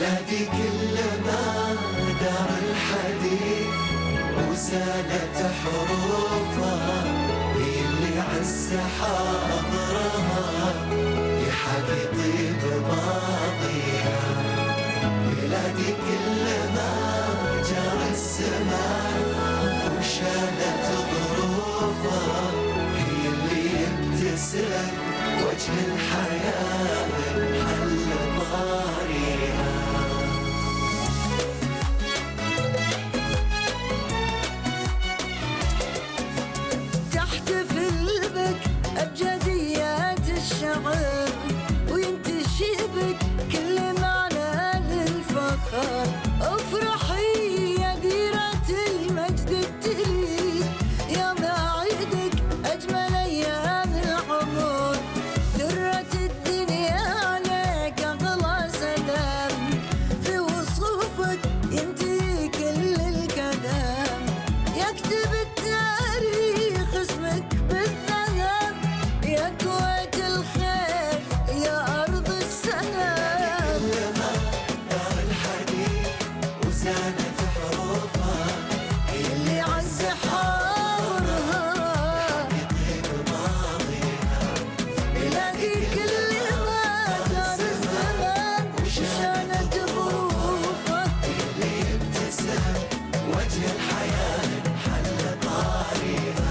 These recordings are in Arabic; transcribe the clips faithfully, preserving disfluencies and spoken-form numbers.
بلادي كلما دار الحديث وسالت حروفها هي اللي عز حاضرها يحكي طيب ماضيها. بلادي كلما جار الزمان وشالت ظروفها هي اللي يبتسم وجه الحياة حل ضاريها. تحتفل بك أبجديات الشعر وينتشي بك كل معنى للفخر. افرحي يا ديرة المجد التلي يا موعدك أجمل أيام العمر. درة الدنيا عليك أغلى سلام في وصوفك ينتهي كل الكلام. يكتب التاريخ اسمك بالذهب يا كويت الخير يا أرض السلام. كلما دار الحديث وزانت حروفها هي اللي عز حارها يطيب ماضيها. بلادي كل ما دار الزمان وشانت ظروفها اللي يبتسم وجه الحياة حل طاريها.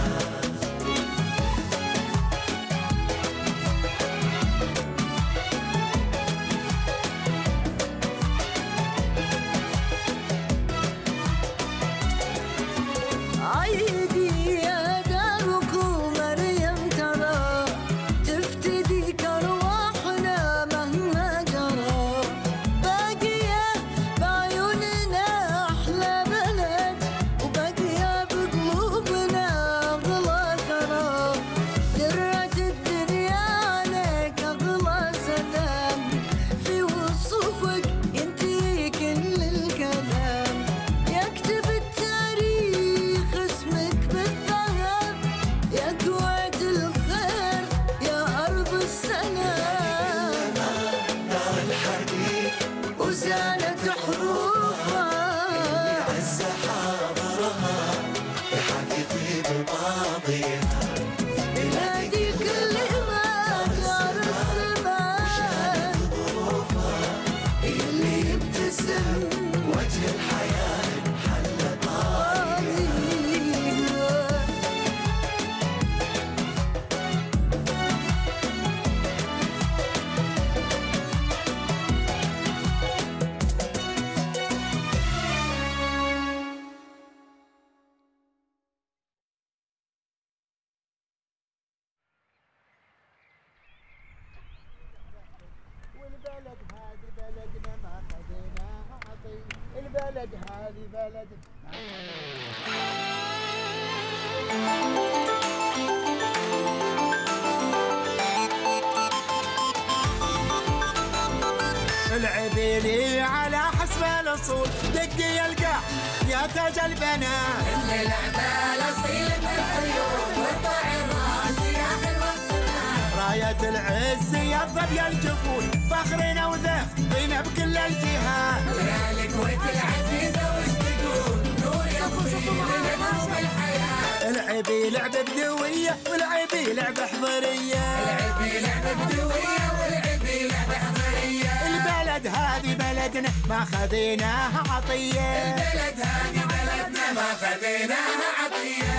عيدي يا دارك ومريم ترى تفتديك أرواحنا مهما جرى. باقية بعيوننا أحلى بلد وباقية بقلوبنا أغلى ثرى. درة الدنيا عليك أغلى سلام في وصوفك ينتهي كل الكلام. يكتب التاريخ اسمك بالذهب يا كويت الخير يا أرض السلام. دار الحديث وزانت حروفها عز حاضرها يحكي طيب ماضيها. بلادي كل ما دار الزمان ظروفها هي اللي يبتسم وجه الحياة حل طاريها. والبلد هذه بلدنا ما خذيناها عطي. البلد هذه بلدنا العبيلي على حسب الاصول دقي القاع يا تاج البنات. اللي لعبة الأصيل بالعيون وارفع الراس يا حلوة الصناعة. راية العز يا الظبي الجفون فخرنا وذخرنا بكل الجهات. ويا الكويت العزيزة وش تقول نور يا طويل لنجوم الحياة. العبي لعبة بدوية والعبي لعبة حضرية. العبي لعبة بدوية والعبي لعبة حضرية. البلد هذه بلدنا ما خذيناها عطية. البلد هذه بلدنا ما خذيناها عطية.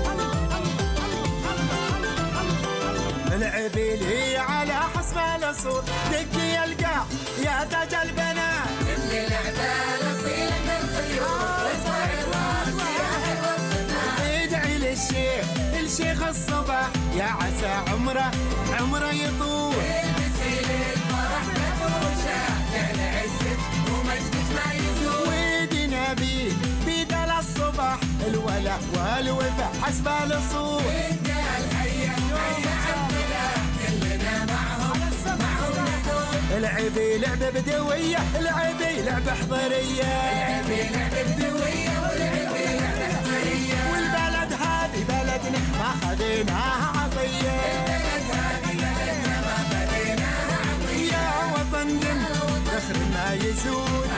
العبيلي على حسب الاصول دقي القاع يا تاج البنات. اللي لعبة الأصيل بالخيول وارفع الراس يا حلوة الصناعة. ادعي للشيخ الشيخ الصباح يا عسى عمره عمره يطول. البسي للفرح مفروشة جعل عزك ومجدك ما يزول. ويدنا بيد بيد الصباح الولا والوفا حسب الاصول. انت الحية حية عالفلاح كلنا معهم معهم نحول. العبي لعبة بدوية العبي لعبة حضرية. العبي لعبة بدوية والعبي لعبة حضرية. والبلد هذه بلدنا ما خذيناها عطية. البلد هذه بلدنا ما خذيناها عطية. يا وطن دم ذخر ما يزول.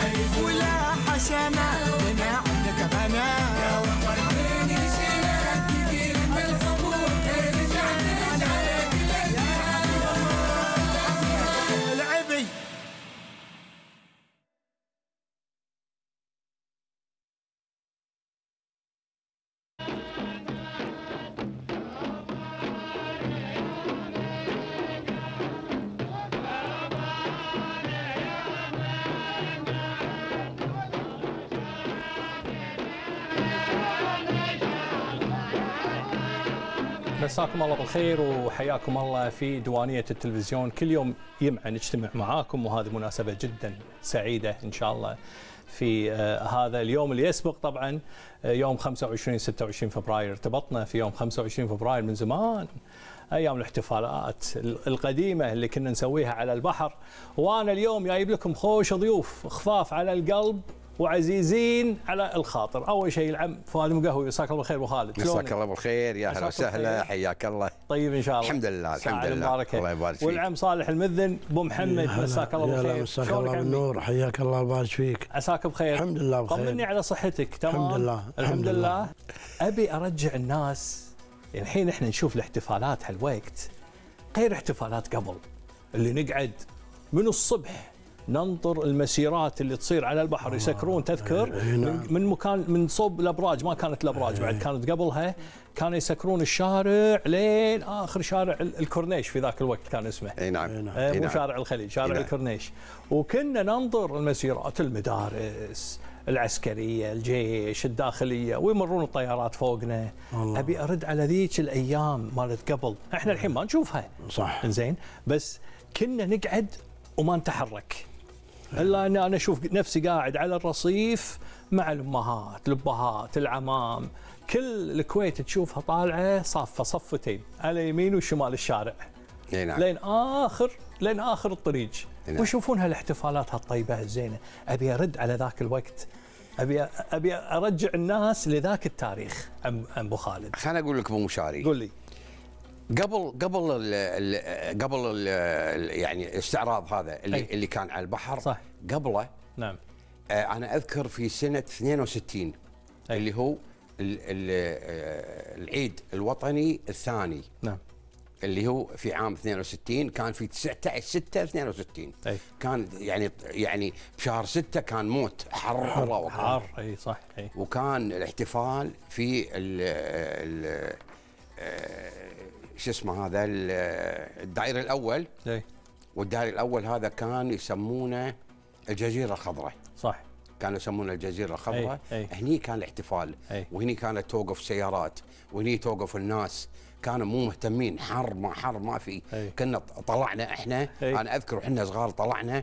مساكم الله بالخير وحياكم الله في ديوانية التلفزيون. كل يوم يمعن نجتمع معاكم وهذه مناسبة جدا سعيدة إن شاء الله في آه هذا اليوم اللي يسبق طبعا آه يوم خمسة وعشرين ستة وعشرين فبراير. ارتبطنا في يوم خمسة وعشرين فبراير من زمان، أيام الاحتفالات القديمة اللي كنا نسويها على البحر. وأنا اليوم جايب لكم خوش ضيوف خفاف على القلب وعزيزين على الخاطر. اول شيء العم فؤاد مقهوي، مساك الله بالخير ابو خالد. مساك الله بالخير، يا اهلا وسهلا، حياك الله. طيب ان شاء الله. الحمد لله الحمد لله، الله يبارك فيك. والعم صالح المذن ابو محمد، مساك الله بالخير. مساك الله بالنور، حياك الله ويبارك فيك. عساك بخير. الحمد لله بخير. طمني على صحتك. تمام الحمد لله الحمد لله. ابي ارجع الناس الحين، احنا نشوف الاحتفالات هالوقت غير احتفالات قبل، اللي نقعد من الصبح ننطر المسيرات اللي تصير على البحر، يسكرون تذكر من, من مكان من صوب الابراج، ما كانت الابراج بعد، كانت قبلها كانوا يسكرون الشارع لين اخر شارع الكورنيش، في ذاك الوقت كان اسمه. اي نعم. مو نعم. شارع الخليج، شارع نعم. الكورنيش. وكنا ننظر المسيرات، المدارس العسكريه، الجيش، الداخليه، ويمرون الطيارات فوقنا. الله. ابي ارد على ذيك الايام مالت قبل، احنا الحين ما نشوفها. صح. زين، بس كنا نقعد وما نتحرك، الا ان انا اشوف نفسي قاعد على الرصيف مع الامهات، الابهات، العمام، كل الكويت تشوفها طالعه صافه صفتين على يمين وشمال الشارع. نعم. لين اخر لين اخر الطريق. نعم. ويشوفون هالاحتفالات هالطيبه الزينه. ابي ارد على ذاك الوقت، ابي ابي ارجع الناس لذاك التاريخ. ام ابو خالد، خليني اقول لك ابو مشاري، قول لي. قبل قبل ال ال قبل ال يعني الاستعراض هذا اللي أي. اللي كان على البحر، صح. قبله نعم. آه انا اذكر في سنه اثنين وستين أي. اللي هو ال ال العيد الوطني الثاني. نعم. اللي هو في عام اثنين وستين، كان في تسعة عشر ستة اثنين وستين. أي. كان يعني يعني بشهر ستة كان موت، حر الله اكبر، حر. اي صح. اي. وكان الاحتفال في ال ال شو اسمه هذا الدائري الاول. اي. والدائري الاول هذا كان يسمونه الجزيره الخضراء. صح. كانوا يسمونه الجزيره الخضراء. أي. أي. هني كان الاحتفال. أي. وهني كانت توقف سيارات، وهني توقف الناس، كانوا مو مهتمين، حر ما حر ما في. أي. كنا طلعنا احنا. أي. انا اذكر احنا صغار طلعنا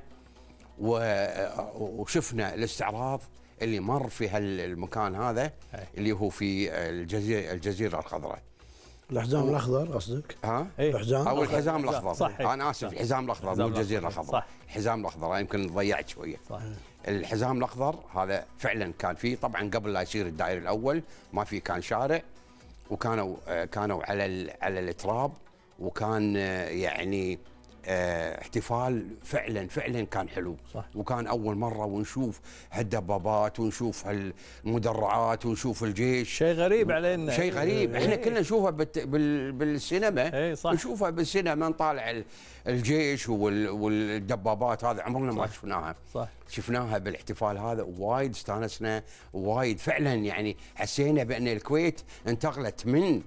وشفنا الاستعراض اللي مر في هالمكان هذا. أي. اللي هو في الجزيره الجزيره الخضراء. الحزام الاخضر قصدك؟ ها؟ أي. الحزام او الحزام الاخضر. صح. انا اسف، الحزام الاخضر مو الجزيره الخضراء. صح. الحزام الاخضر يمكن ضيعت شويه. صح. الحزام الاخضر هذا فعلا كان فيه، طبعا قبل لا يصير الدائري الاول ما في، كان شارع، وكانوا كانوا على على التراب، وكان يعني اه احتفال فعلا فعلا كان حلو. صح. وكان اول مره ونشوف هالدبابات ونشوف هالمدرعات ونشوف الجيش. شيء غريب علينا، شيء غريب. احنا كنا نشوفها بال بالسينما. اي صح. نشوفها بالسينما، نطالع الجيش والدبابات هذه، عمرنا ما شفناها. صح. شفناها بالاحتفال هذا، وايد استانسنا، وايد فعلا يعني حسينا بان الكويت انتقلت من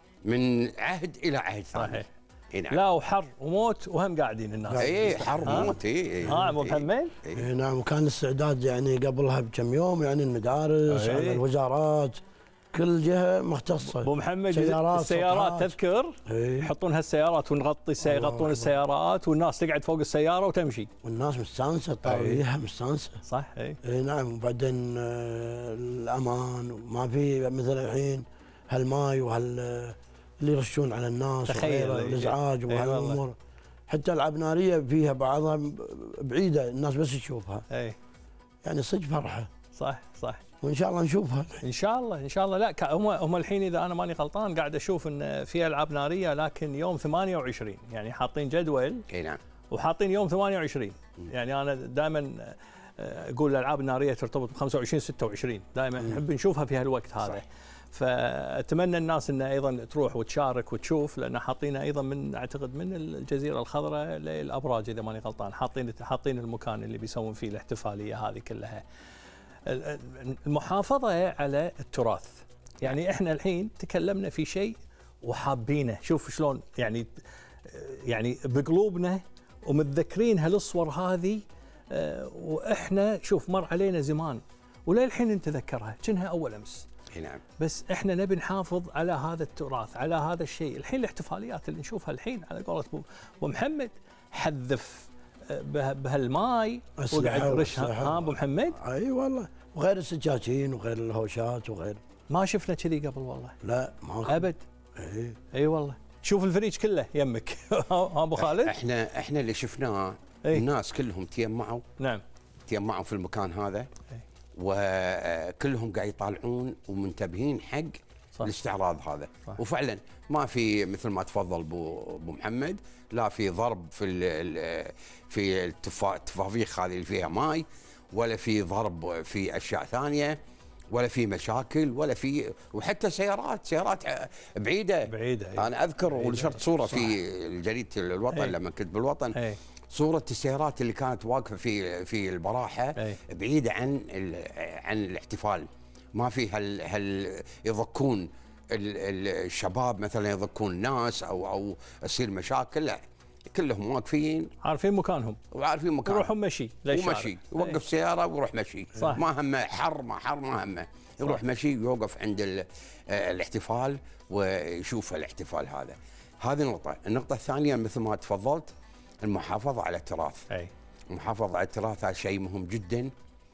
من عهد الى عهد ثاني. صحيح. نعم. لا وحر وموت وهم قاعدين الناس. اي حر موت. اي ها ابو محمد. اي نعم. وكان الاستعداد يعني قبلها بكم يوم، يعني المدارس أي. على الوزارات، كل جهه مختصه. ابو محمد، سيارات السيارات سطحات. تذكر اي. يحطون هالسيارات ونغطي السي... يغطون السيارات، والناس تقعد فوق السياره وتمشي، والناس مستانسه، طاويها مستانسه. صح. اي. اي نعم. وبعدين آه الامان، ما في مثل الحين هالماي وهال اللي يرشون على الناس، تخيل الازعاج وهالامور. حتى العاب ناريه فيها بعضها بعيده، الناس بس تشوفها. اي. يعني صدق فرحه. صح صح. وان شاء الله نشوفها ان شاء الله ان شاء الله. لا هم هم الحين اذا انا ماني غلطان قاعد اشوف ان في العاب ناريه، لكن يوم ثمانية وعشرين، يعني حاطين جدول. اي نعم. وحاطين يوم ثمانية وعشرين. يعني انا دائما اقول الالعاب الناريه ترتبط ب خمسة وعشرين ستة وعشرين، دائما نحب نشوفها في هالوقت هذا. صح. فاتمنى الناس انها ايضا تروح وتشارك وتشوف، لان حاطينها ايضا من اعتقد من الجزيره الخضراء للابراج اذا ماني غلطان، حاطين حاطين المكان اللي بيسوون فيه الاحتفاليه هذه كلها. المحافظه على التراث، يعني احنا الحين تكلمنا في شيء وحابينه، شوف شلون يعني يعني بقلوبنا ومتذكرين هالصور هذه، واحنا شوف مر علينا زمان وللحين نتذكرها كأنها اول امس. اي نعم. بس احنا نبي نحافظ على هذا التراث، على هذا الشيء. الحين الاحتفاليات اللي نشوفها الحين على قولة ابو أبو محمد، حذف به- بهالماي وقاعد يرشها. ها ابو محمد؟ اي والله، وغير السكاكين وغير الهوشات وغير. ما شفنا كذي قبل والله. لا ماكو ابد. اي اي والله. شوف الفريج كله يمك. ها ابو خالد؟ احنا احنا اللي شفناه إيه. الناس كلهم تجمعوا نعم. تجمعوا في المكان هذا، إيه. وكلهم قاعد يطالعون ومنتبهين حق صح. الاستعراض هذا. صح. وفعلا ما في مثل ما تفضل ابو ابو محمد، لا في ضرب في ال ال في التفا- التفافيخ هذه اللي فيها ماي، ولا في ضرب في اشياء ثانيه، ولا في مشاكل، ولا في، وحتى سيارات سيارات بعيده بعيده. إيه. انا اذكر بعيدة. ونشرت صوره صح. في جريده الوطن إيه. لما كنت بالوطن، اي صورة السيارات اللي كانت واقفة في في البراحة أي. بعيدة عن ال- عن الاحتفال. ما في هل هل يضكون ال- ال- الشباب مثلا، يضكون الناس او او يصير مشاكل، لا، كلهم واقفين عارفين مكانهم، وعارفين مكان، يروحون مشي للشارع. ومشي يوقف سيارة ويروح مشي. صح. ما همه حر ما حر ما همه، يروح مشي ويوقف عند ال- آه، الاحتفال ويشوف الاحتفال هذا. هذه نقطة. النقطة الثانية مثل ما تفضلت، المحافظة على التراث. اي المحافظة على التراث هذا شيء مهم جدا،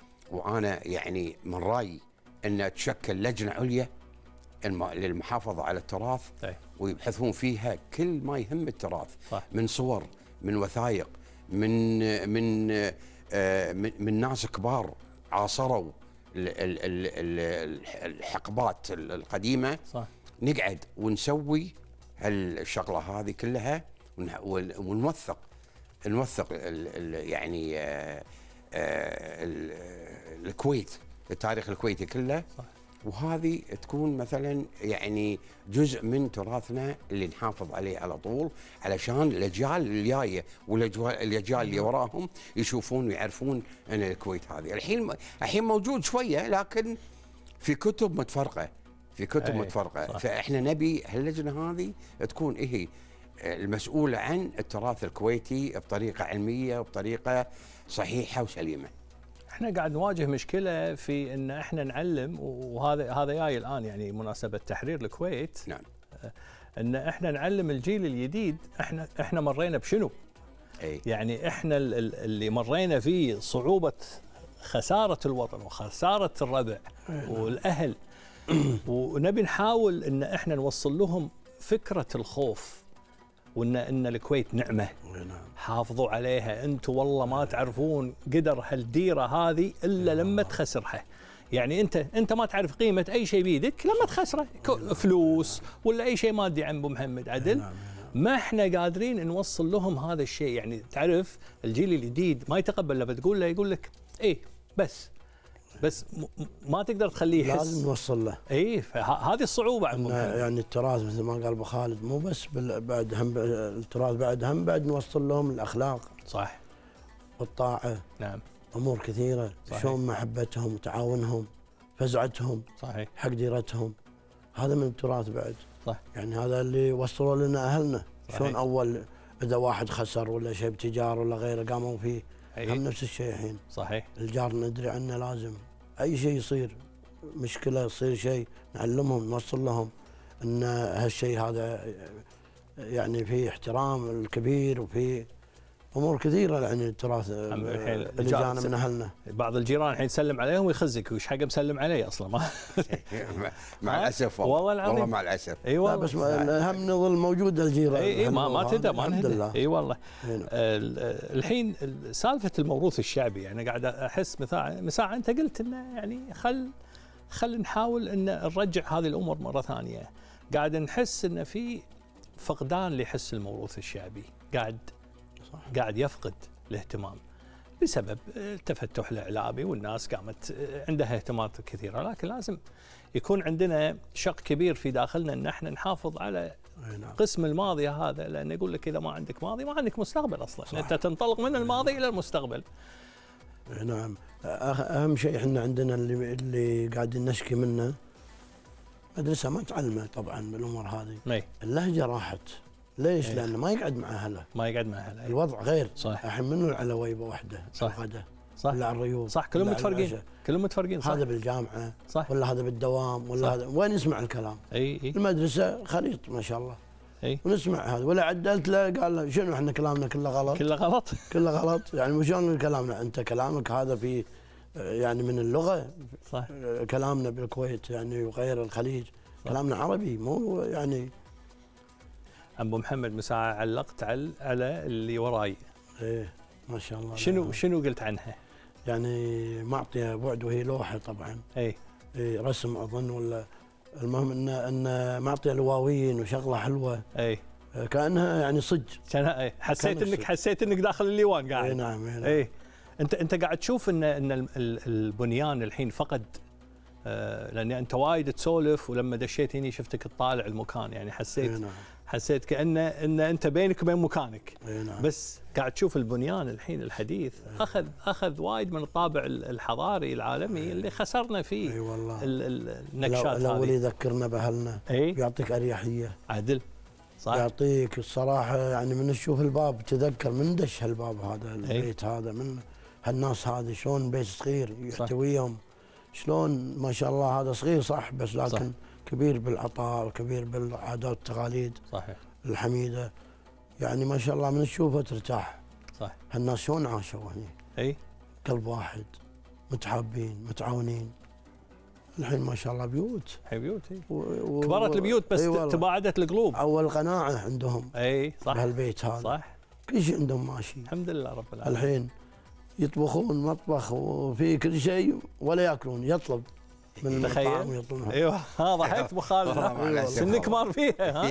وأنا يعني من رأيي أن تشكل لجنة عليا الم- للمحافظة على التراث، اي ويبحثون فيها كل ما يهم التراث، صح. من صور، من وثائق، من من آه، من, من ناس كبار عاصروا ال- ال- ال- ال- الحقبات القديمة. صح. نقعد ونسوي هالشغله هذه كلها، ون- ون- ونوثق نوثق ال ال يعني آه، آه، ال- الكويت، التاريخ الكويتي كله. صح. وهذه تكون مثلا يعني جزء من تراثنا اللي نحافظ عليه على طول، علشان الاجيال الجايه والاجيال اللي وراهم يشوفون ويعرفون ان الكويت هذه الحين الحين موجود شويه، لكن في كتب متفرقه، في كتب أي، متفرقه. صح. فاحنا نبي هاللجنه هذه تكون هي المسؤوله عن التراث الكويتي بطريقه علميه وبطريقه صحيحه وسليمه. احنا قاعد نواجه مشكله في ان احنا نعلم، وهذا هذا جاي الان يعني مناسبه تحرير الكويت، نعم. ان احنا نعلم الجيل الجديد احنا احنا مرينا بشنو؟ اي يعني احنا ال- ال- اللي مرينا فيه صعوبه خساره الوطن وخساره الربع والاهل، ونبي نحاول ان احنا نوصل لهم فكره الخوف، وان ان الكويت نعمه، حافظوا عليها. انتم والله ما تعرفون قدر هالديره هذه الا لما تخسرها. يعني انت انت ما تعرف قيمه اي شيء بيدك لما تخسره، ك- فلوس ولا اي شيء مادي عن ابو محمد عدل. ما احنا قادرين نوصل لهم هذا الشيء. يعني تعرف الجيل الجديد ما يتقبل لما تقول له، يقول لك ايه بس بس م- م- ما تقدر تخليه يحس. لازم نوصل له. اي فهذه الصعوبه عن ابو إن محمد. يعني التراث مثل ما قال ابو خالد، مو بس بال- بعد هم ب- التراث، بعد هم بعد نوصل لهم الاخلاق صح. والطاعه، نعم امور كثيره، صحيح. شلون محبتهم وتعاونهم، فزعتهم صحيح. حق ديرتهم. هذا من التراث بعد. صح. يعني هذا اللي وصلوا لنا اهلنا. صحيح. شلون اول اذا واحد خسر ولا شيء بتجار ولا غيره قاموا فيه، أي. هم نفس الشيء الحين. صحيح. الجار ندري عنه، لازم اي شيء يصير مشكله يصير شيء نعلمهم نوصل لهم ان هالشيء هذا يعني فيه احترام الكبير، وفي امور كثيره يعني التراث عم الحين اللي الجار جانا من اهلنا. بعض الجيران الحين تسلم عليهم ويخزك، وش حق مسلم علي اصلا ما. مع الاسف والله العظيم. والله مع الاسف. اي لا والله. بس ما- هم نظل موجود الجيران. اي اي ما ما هذا تدى ما الحمد نهدى. لله. اي والله. إي نعم. ال- الحين سالفه الموروث الشعبي، يعني قاعد احس مساعة مساعة انت قلت انه يعني خل خل نحاول ان نرجع هذه الامور مره ثانيه. قاعد نحس ان في فقدان لحس الموروث الشعبي، قاعد صح. قاعد يفقد الاهتمام بسبب التفتح الاعلامي، والناس قامت عندها اهتمامات كثيره، لكن لازم يكون عندنا شق كبير في داخلنا ان احنا نحافظ على إي نعم. قسم الماضي هذا، لان يقول لك اذا ما عندك ماضي ما عندك مستقبل اصلا. صح. انت تنطلق من الماضي الى المستقبل. إي نعم. أه- اهم شيء احنا عندنا اللي اللي قاعدين نشكي منه، مدرسه ما تعلمه طبعا بالامور هذه. اي اللهجه راحت. ليش؟ إيه. لانه ما يقعد مع اهله. ما يقعد مع اهله. الوضع غير. صح. الحين منو العلويبه وحده صح. الغدا صح. ولا على الريوض صح كلهم ولا على متفرقين العشاء. كلهم متفرقين صح. هذا بالجامعه صح. ولا هذا بالدوام ولا صح. هذا وين يسمع الكلام؟ اي اي المدرسه خليط ما شاء الله. اي ونسمع هذا ولا عدلت له قال له شنو احنا كلامنا كله غلط كله غلط. كله غلط يعني شلون كلامنا انت كلامك هذا في يعني من اللغه صح كلامنا بالكويت يعني وغير الخليج كلامنا عربي مو يعني ابو محمد مساعة علقت على على اللي وراي ايه ما شاء الله. شنو شنو قلت عنها؟ يعني معطيه بعد وهي لوحه طبعا اي إيه رسم اظن ولا المهم ان ان معطيه لواوين وشغله حلوه اي كانها يعني صج. كان اي حسيت كان انك الصدق. حسيت انك داخل الليوان اي قاعد. نعم اي نعم. اي انت انت قاعد تشوف ان ان ال- ال- البنيان الحين فقد آه، لان انت وايد تسولف ولما دشيت هني شفتك تطالع المكان يعني حسيت اي نعم حسيت كانه ان انت بينك وبين مكانك. اي نعم. بس قاعد تشوف البنيان الحين الحديث اخذ اخذ وايد من الطابع ال- الحضاري العالمي اللي خسرنا فيه. اي والله. ال- ال- النكشات الاول هذه. يذكرنا باهلنا اي يعطيك اريحيه عدل صح. يعطيك الصراحه يعني من تشوف الباب تذكر من دش هالباب هذا البيت هذا من هالناس هذه شلون بيت صغير يحتويهم شلون ما شاء الله هذا صغير صح بس لكن صح. كبير بالعطاء وكبير بالعادات والتقاليد صحيح الحميده يعني ما شاء الله من تشوفه ترتاح. صح. هالناس شلون عاشوا هني اي قلب واحد متحابين متعاونين. الحين ما شاء الله بيوت الحين بيوت اي و... و... كبرت البيوت بس إي والله. تباعدت القلوب. اول قناعه عندهم اي صح بهالبيت هذا صح كل شيء عندهم ماشي. الحمد لله رب العالمين. الحين يطبخون مطبخ وفي كل شيء ولا ياكلون يطلب من تخيل. المطاعم ويطلبون. ايوه ها ضحكت ابو خالد والله مع الأسف. سنك مار فيها ها.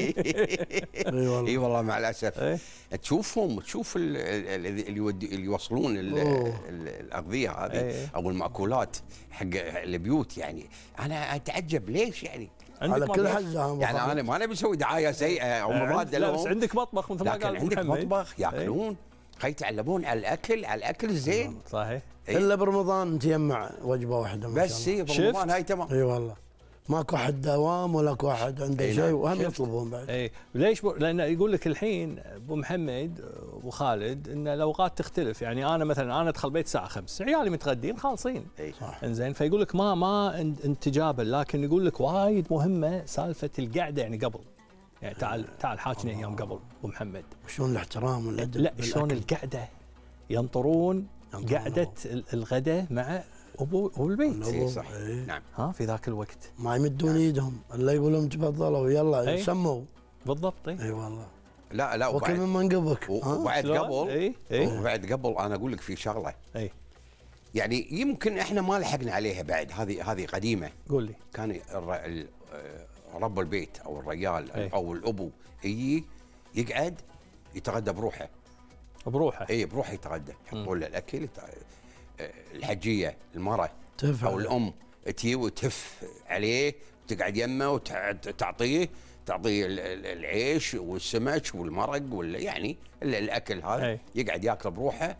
اي والله. اي والله مع الاسف إيه. تشوفهم تشوف ال- ال- ال- اللي يودي اللي يوصلون ال- أوه. ال- الاغذيه هذه إيه. او المأكولات حق البيوت يعني انا اتعجب ليش يعني عندك على كل مطبخ؟ حزه هم يعني بخارج. انا ما نبي اسوي دعايه سيئه او عند- مضاده لا بس لهم عندك مطبخ مثل ما لكن قال عندك محمد. مطبخ ياكلون خي يتعلمون على الاكل على الاكل الزين صحيح. إيه. الا برمضان تجمع وجبه واحده ما بس شاء هي الله. برمضان شفت؟ هاي تمام اي والله ماكو حد دوام ولا كو حد عنده إي شيء نعم. وهم شفت؟ يطلبون بعد. اي ليش بو... لان يقول لك الحين ابو محمد ابو خالد ان الاوقات تختلف يعني انا مثلا انا ادخل بيت الساعه خمسة عيالي متغدين خالصين إي. صح. انزين فيقول لك ما ما ان- انتجابا لكن يقول لك وايد مهمه سالفه القعده يعني قبل يعني تعال تعال حاجني ايام قبل ابو محمد وشلون الاحترام والادب لا شلون بالأكل. القعده ينطرون ينطرون قعده ال- الغداء مع ابو ابو البيت إي أبو- صح إي. نعم ها في ذاك الوقت ما يمدون ايدهم الا يقولون تفضلوا يلا إي. سموا. بالضبط اي اي والله لا لا وكل وبعد من منقبك ها؟ وبعد شلون؟ قبل اي اي وبعد قبل انا اقول لك في شغله اي يعني يمكن احنا ما لحقنا عليها بعد هذه هذه قديمه قول لي كان الر- ال- آه، رب البيت او الرجال أي. او الابو يجي يقعد يتغدى بروحه بروحه اي بروحه يتغدى يحطون له الاكل يت- آه، الحجيه المراه تفعل. او الام تجي وتف عليه وتقعد يمه وتعطيه تعطيه ال- ال- العيش والسمك والمرق ولا يعني ال- الاكل هذا أي. يقعد ياكل بروحه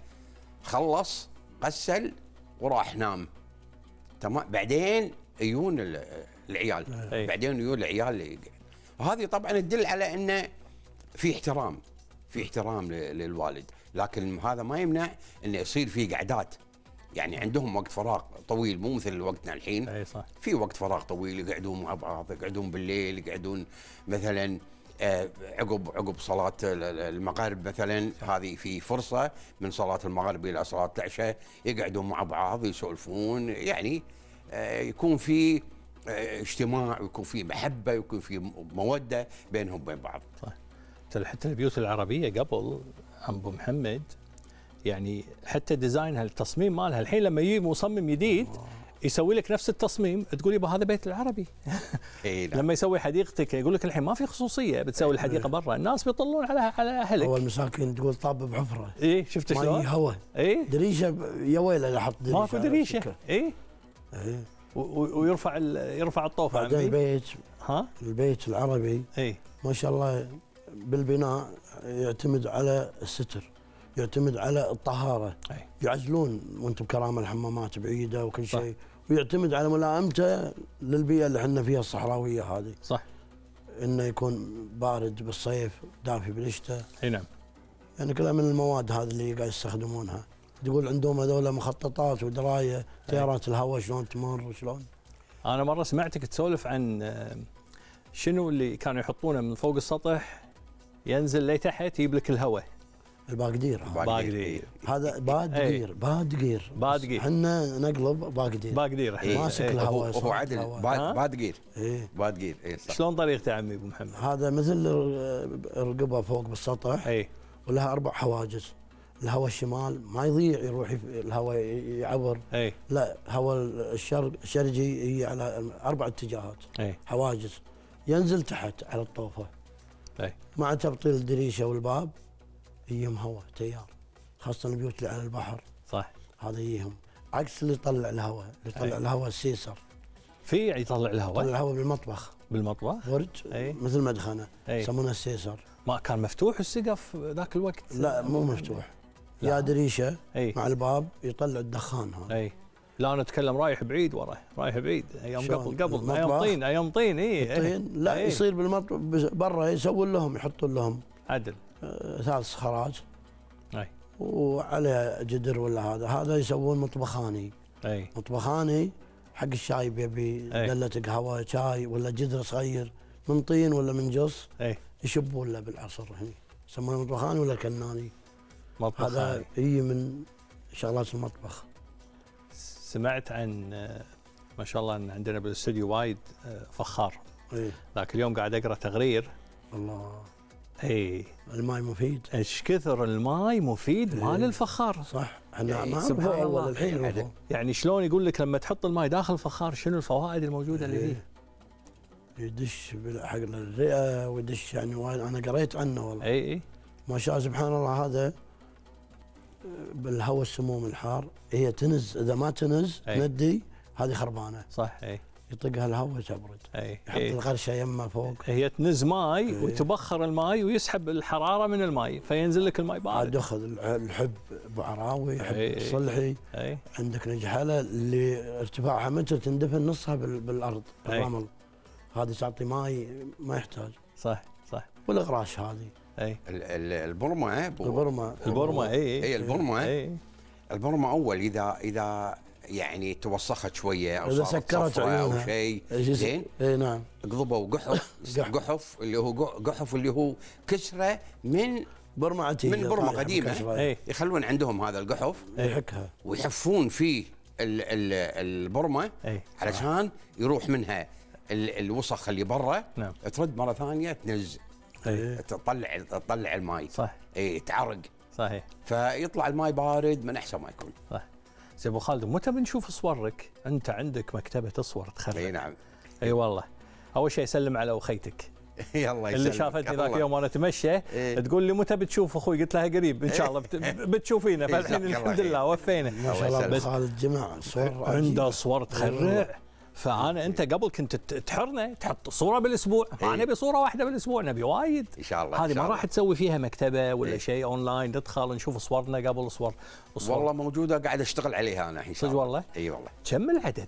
خلص غسل وراح نام تمام بعدين يجون ال- العيال أي. بعدين يجون العيال هذه طبعا تدل على انه في احترام في احترام ل- للوالد لكن هذا ما يمنع انه يصير في قعدات يعني عندهم وقت فراغ طويل مو مثل وقتنا الحين اي صح في وقت فراغ طويل يقعدون مع بعض يقعدون بالليل يقعدون مثلا آه، عقب عقب صلاة ال- ال- المغرب مثلا هذه في فرصة من صلاة المغرب إلى صلاة العشاء يقعدون مع بعض يسولفون يعني آه، يكون في آه، اجتماع ويكون في محبة ويكون في مودة بينهم وبين بعض ترى حتى البيوت العربيه قبل عم ابو محمد يعني حتى ديزاينها التصميم مالها الحين لما يجي مصمم جديد يسوي لك نفس التصميم تقول يبا هذا بيت العربي اي نعم لما يسوي حديقتك يقول لك الحين ما في خصوصيه بتسوي الحديقه برا الناس بيطلون على على هو اهلك المساكين تقول طاب بحفره اي شفت ما يجي شلون؟ هوا اي دريشه ب- يا ويله اللي حط دريشه ماكو على دريشه السكة. اي إيه. و- و- ويرفع ال- يرفع الطوفه بعدين عمي البيت ها البيت العربي اي ما شاء الله بالبناء يعتمد على الستر يعتمد على الطهاره اي يعزلون وانتم بكرامه الحمامات بعيده وكل صح. شيء ويعتمد على ملائمته للبيئه اللي احنا فيها الصحراويه هذه صح انه يكون بارد بالصيف دافي بالشتاء اي نعم يعني كلها من المواد هذه اللي قاعد يستخدمونها تقول عندهم هذول مخططات ودرايه تيارات الهواء شلون تمر وشلون. انا مره سمعتك تسولف عن آه، شنو اللي كانوا يحطونه من فوق السطح ينزل لتحت يجيب لك الهواء. الباقدير هذا. باقدير. هذا بادقير بادقير بادقير. احنا نقلب باقدير. باقدير إيه. ماسك إيه. الهواء. هو, هو صوت عدل الهواء. ها؟ باد بادقير ايه بادقير اي صح. شلون طريقته عمي ابو محمد؟ هذا مثل الرقبه فوق بالسطح اي ولها اربع حواجز. الهواء الشمال ما يضيع يروح يف- الهواء يعبر، اي لا هواء الشرق الشرقي هي على اربع اتجاهات اي حواجز، ينزل تحت على الطوفه اي مع تبطيل الدريشه والباب يجيهم هواء تيار، خاصه البيوت اللي على البحر صح. هذا يجيهم عكس اللي يطلع الهواء، اللي يطلع أي. الهواء السيسر، في يطلع يطلع الهواء الهواء بالمطبخ بالمطبخ. برج أي. مثل مدخنه أي. يسمونه السيسر. ما كان مفتوح السقف ذاك الوقت؟ لا مو مفتوح، لا. يا دريشه اي مع الباب يطلع الدخان هذا. اي لا انا اتكلم رايح بعيد وراه، رايح بعيد ايام شلون؟ قبل قبل ايام المطبخ؟ طين ايام طين اي الطين لا أي. يصير بالمطبخ برا يسوون لهم يحطون لهم عدل. آه، ثلاث صخرات اي وعليها جدر ولا هذا، هذا يسوون مطبخاني. اي مطبخاني حق الشاي بيبي أي. دلة قهوه شاي ولا جدر صغير من طين ولا من جص اي يشبون له بالعصر هني يسمونه مطبخاني ولا كناني. مطبخ هذا هذا. هي من شغلات المطبخ. سمعت عن آه، ما شاء الله ان عندنا بالاستوديو وايد آه، فخار. اي ذاك اليوم قاعد اقرا تقرير. الله اي الماي مفيد ايش كثر الماي مفيد مال الفخار. صح. احنا إي، ما سبحان نعرفه الله. اول الحين نعرفه. يعني شلون يقول لك لما تحط الماي داخل الفخار شنو الفوائد الموجوده اللي فيه. يدش بال- حق الرئه ويدش يعني وايد، انا قريت عنه والله اي اي ما شاء سبحان الله. هذا بالهواء السموم الحار هي تنز، اذا ما تنز أي. تندي هذه خربانه، صح. اي يطقها الهواء تبرد، اي يحط اي القرشه يمه فوق هي تنز ماي إيه. وتبخر الماي ويسحب الحراره من الماي فينزل لك الماي عاد بارد. ياخذ الع- الحب ابو عراوي، حب أي. الصلحي، اي عندك نجحله اللي ارتفاعها متر تندفن نصها بال- بالارض أي. بالرمل، هذه تعطي ماي ما يحتاج. صح صح. والاغراش هذه اي ال- ال- البرمه أبو- البرمه البرمه اي اي البرمه اي البرمه اول اذا اذا يعني توسخت شويه او إذا صارت سكرت صفرة او عيونها. شيء إيش يس- زين اي نعم قضبوا قحف قحف. قحف اللي هو قح- قحف اللي هو كسره من برمه عتيقه من برمة طالعة قديمة. بكسرة. اي يخلون عندهم هذا القحف يحكها ويحفون فيه ال ال البرمه اي علشان يروح منها ال- الوسخ اللي برا نعم. ترد مره ثانيه تنز اي تطلع تطلع الماي صح اي تعرق صحيح فيطلع الماي بارد من احسن ما يكون. صح. زين ابو خالد متى بنشوف صورك؟ انت عندك مكتبه صور اي تخرج. نعم. اي والله. اول شيء سلم على اخيتك يلا اللي شافتني ذاك اليوم وانا اتمشى إيه. تقول لي متى بتشوف اخوي؟ قلت لها قريب ان شاء الله بت- بتشوفينا. فالحين جزاك الله الحمد خير. لله وفينا. ما شاء الله ابو يسلمك. خالد جمع صور عنده صور تخرع. فانا انت قبل كنت ت- تحرنا تحط صوره بالاسبوع، إيه. ما نبي صوره واحده بالاسبوع نبي وايد. ان شاء الله. إن هذه شاء ما الله. راح تسوي فيها مكتبه ولا إيه. شيء اونلاين ندخل نشوف صورنا قبل صور صور. والله موجوده قاعد اشتغل عليها انا الحين. إن شاء صدق الله. والله؟ اي والله. كم العدد؟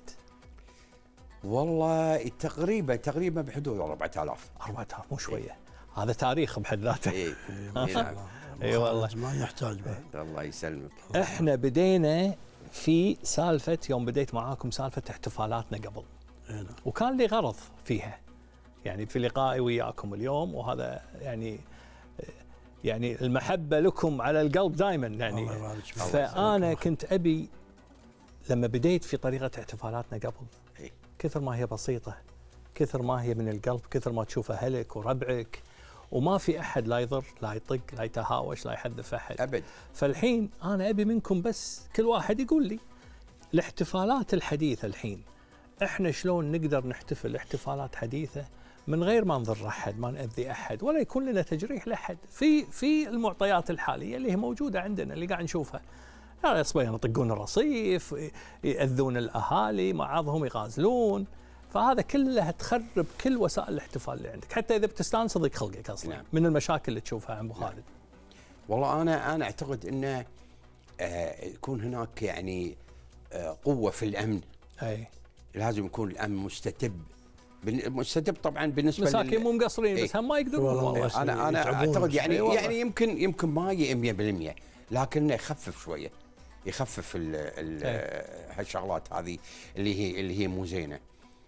والله تقريبا تقريبا بحدود أربعة آلاف. أربعة آلاف مو شويه. هذا تاريخ بحد ذاته. اي ما إي شاء نعم. الله أبو إي والله. خالد ما يحتاج بعد. الله يسلمك. احنا بدينا في سالفه يوم بديت معاكم سالفه احتفالاتنا قبل، إي نعم. وكان لي غرض فيها يعني في لقائي وياكم اليوم، وهذا يعني يعني المحبه لكم على القلب دائما يعني. الله يبارك فيك. فانا كنت ابي لما بديت في طريقه احتفالاتنا قبل إي. كثر ما هي بسيطه، كثر ما هي من القلب، كثر ما تشوفها اهلك وربعك، وما في احد لا يضر لا يطق لا يتهاوش لا يحذف احد. ابد. فالحين انا ابي منكم بس كل واحد يقول لي الاحتفالات الحديثه الحين احنا شلون نقدر نحتفل احتفالات حديثه من غير ما نضر احد، ما ناذي احد، ولا يكون لنا تجريح لاحد في في المعطيات الحاليه اللي هي موجوده عندنا اللي قاعد نشوفها. يعني صبيان يطقون الرصيف، ياذون الاهالي، بعضهم يغازلون، فهذا كله تخرب كل وسائل الاحتفال اللي عندك، حتى اذا بتستانس صدق خلقك اصلا. نعم. من المشاكل اللي تشوفها عن ابو خالد. والله انا انا اعتقد انه آه يكون هناك يعني آه قوه في الامن. اي لازم يكون الامن مستتب. بن- مستتب طبعا بالنسبه مساكين مو مقصرين إيه. بس هم ما يقدرون والله والله. بس انا انا يتعبون اعتقد بس. يعني إي والله. يعني يمكن يمكن ما هي مية بالمية لكنه يخفف شويه يخفف ال ال إيه. هالشغلات هذه اللي هي اللي هي مو زينه.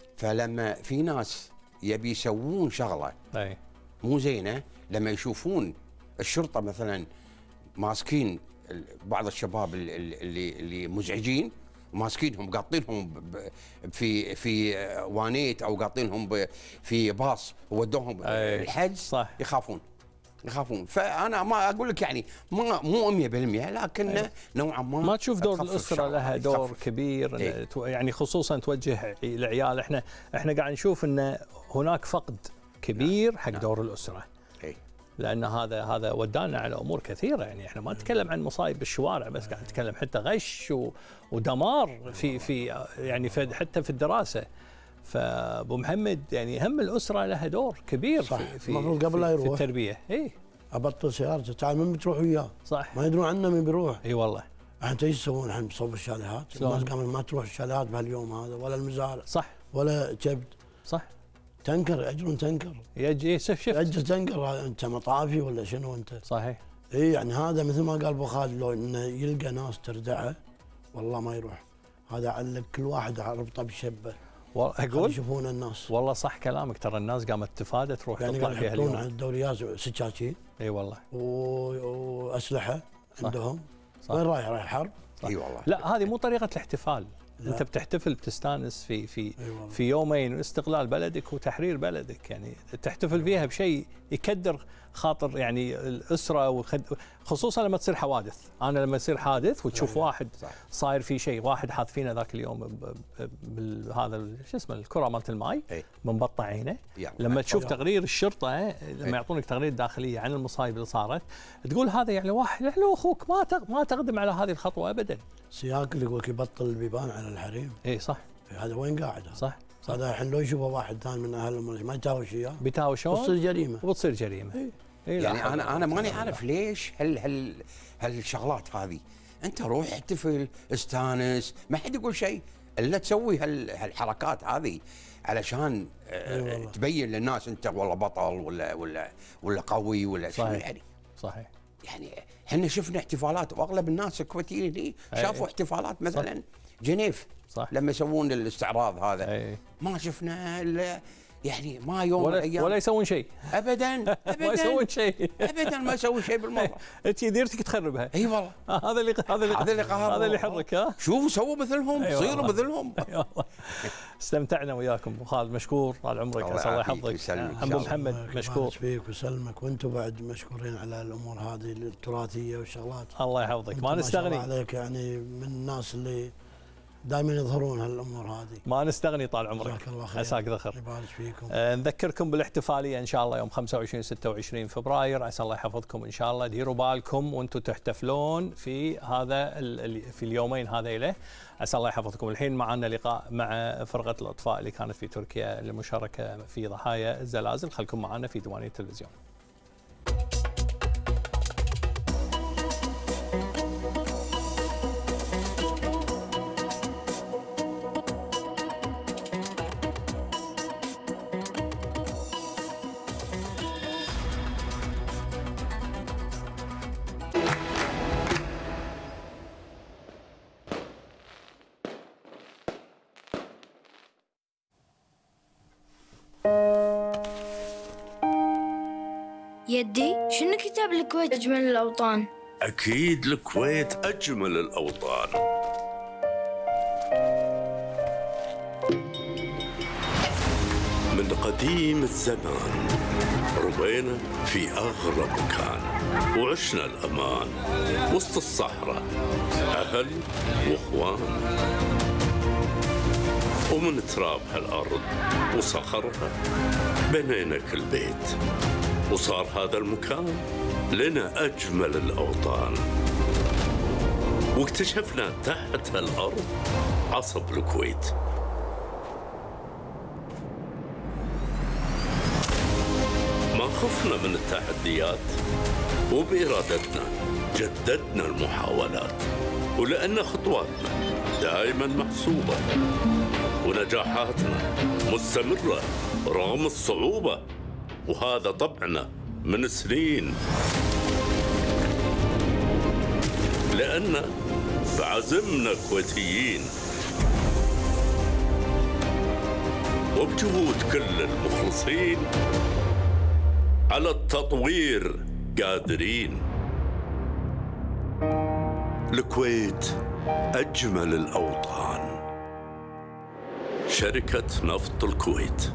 فلما في ناس يبي يسوون شغله اي مو زينه، لما يشوفون الشرطه مثلا ماسكين ال- بعض الشباب ال- ال- اللي اللي مزعجين وماسكينهم قاطينهم ب- ب- في في وانيت او قاطينهم ب- في باص وودوهم أي. الحج، صح. يخافون يخافون. فانا ما اقول لك يعني ما مو مية بالمية، لكن نوعا ما ما تشوف دور تخفف الاسره شغلة، لها دور تخفف. كبير إن إيه. تو- يعني خصوصا توجه العيال. احنا احنا قاعد نشوف ان هناك فقد كبير حق نعم. دور الاسره، إيه. لان هذا هذا ودانا على امور كثيره. يعني احنا ما نتكلم عن مصايب بالشوارع بس، قاعد نتكلم حتى غش و- ودمار في في يعني في حتى في الدراسه. فابو محمد يعني هم الاسره لها دور كبير صح. في في, المفروض قبل في, لا في يروح. التربيه. اي ابطل سيارته، تعال من بتروح وياه؟ صح. ما يدرون عنه من بيروح. اي والله انت ايش تسوون الحين بصوب الشاليهات؟ شلون؟ الناس قامت ما تروح الشاليهات بهاليوم هذا، ولا المزارع صح ولا كبد. صح. تنكر ياجرون تنكر، يجي شوف شفت ياجر تنكر. انت مطافي ولا شنو انت؟ صحيح. اي يعني هذا مثل ما قال ابو خالد، لو انه يلقى ناس تردعه والله ما يروح. هذا علق كل واحد ربطه بشبه، والله اقول يشوفون الناس. والله صح كلامك، ترى الناس قامت تفادى تروح يعني تطلع قاعد فيها يحطون اليوم. على الدوريات سكاكين اي والله و- واسلحه عندهم. صح. وين رايح؟ رايح حرب؟ اي والله. لا هذه مو طريقه الاحتفال. لا. انت بتحتفل بتستانس في في أي والله. في يومين استقلال بلدك وتحرير بلدك، يعني تحتفل فيها بشيء يكدر خاطر يعني الاسره، وخد خصوصا لما تصير حوادث. انا لما يصير حادث وتشوف صحيح. واحد صح. صاير في شيء، واحد حاط فينا ذاك اليوم ب- ب- بهذا شو اسمه الكره مالت الماي إيه. منبطع عينه. يلا. لما تشوف يلا. تقرير الشرطه لما إيه. يعطونك تقرير داخليه عن المصايب اللي صارت، تقول هذا يعني واحد يعني لو اخوك ما تق- ما تقدم على هذه الخطوه ابدا. سياق اللي يقول لك يبطل البيبان على الحريم. اي صح هذا وين قاعد؟ صح هذا الحين لو يشوفه واحد ثاني من اهل ما يتهاوش اياه بيتهاوشون بتصير جريمه. وبتصير جريمه. إيه. إيه لا يعني حول انا ولا انا قوة ماني إلا عارف ليش هال هال هالشغلات هذه. انت روح احتفل استانس، ما حد يقول شيء الا تسوي هال هالحركات هذه علشان آه، إي والله. تبين للناس انت والله بطل ولا ولا ولا قوي ولا شنو صحيح. يعني. صحيح. يعني احنا شفنا احتفالات، واغلب الناس الكويتيين دي أي. شافوا احتفالات مثلا جنيف صح. لما يسوون الاستعراض هذا، اي ما شفنا إلا يعني ما يوم من ولا الايام ولا يسوون شيء. ابدا ما ابدا يسوون شيء. ابدا ما يسوون شيء بالمره. انت ديرتك تخربها. اي والله. آه، هذا اللي هذا اللي هذا اللي قهر هذا اللي والله. يحرك. ها شوفوا سووا مثلهم، أي صيروا والله. مثلهم. أي والله. استمتعنا وياكم ابو خالد، مشكور طال عمرك، الله عسى الله يعافيك يحفظك. ويسلمك إن ابو شاء الله. محمد الله مشكور. يبارك فيك ويسلمك، وانتم بعد مشكورين على الامور هذه التراثيه والشغلات. الله يحفظك. أنتم ما شاء الله نستغني عليك، يعني من الناس اللي دائما يظهرون هالامور هذه. ما نستغني طال عمرك. جزاك الله خير. عساك ذخر. يبارك فيكم. آه، نذكركم بالاحتفاليه ان شاء الله يوم خمسة وعشرين ستة وعشرين فبراير، عسى الله يحفظكم ان شاء الله. ديروا بالكم وانتم تحتفلون في هذا ال- في اليومين هذيله، عسى الله يحفظكم. الحين معنا لقاء مع فرقه الاطفاء اللي كانت في تركيا للمشاركه في ضحايا الزلازل. خلكم معنا في ديوانيه التلفزيون. يدي شنو كتاب الكويت أجمل الأوطان؟ أكيد الكويت أجمل الأوطان. من قديم الزمان ربينا في أغلى مكان، وعشنا الأمان وسط الصحراء، أهل وإخوان. ومن تراب هالأرض وصخرها بنينا كل بيت، وصار هذا المكان لنا أجمل الأوطان. واكتشفنا تحت هالأرض عصب الكويت. ما خفنا من التحديات، وبإرادتنا جددنا المحاولات، ولأن خطواتنا دائما محسوبة، ونجاحاتنا مستمرة رغم الصعوبة، وهذا طبعنا من سنين. لأن بعزمنا كويتيين وبجهود كل المخلصين على التطوير قادرين. الكويت أجمل الأوطان. شركة نفط الكويت.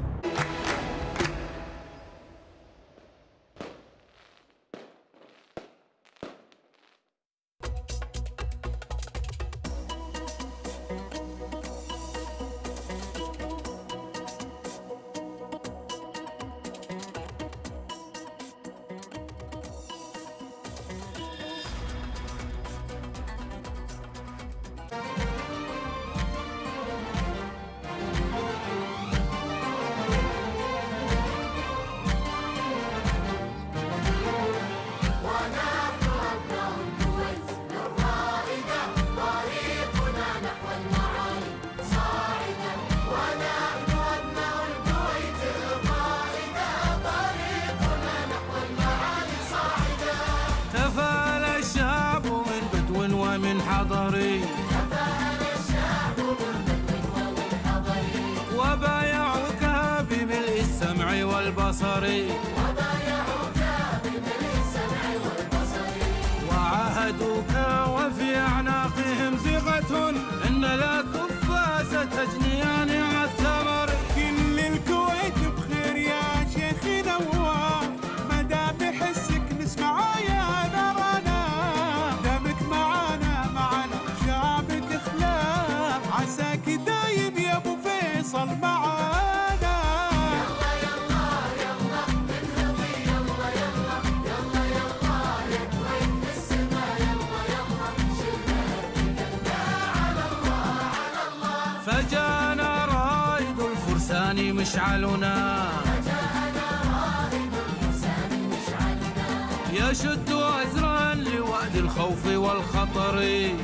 من حضري وبايعك بملء السمع والبصر وعاهدوك وفي أعناقهم ثقة إن لا كفا ستجنيان على الثمر. كل الكويت بخير يا شيخ نواف، مدى بحسك نسمع يا نرانا، دامك معانا معنا شعبك خلاف، عساك دايم يا ابو فيصل معانا. فجانا رائد الفرسان مشعلنا، يشد أزرا لوعد الخوف والخطر،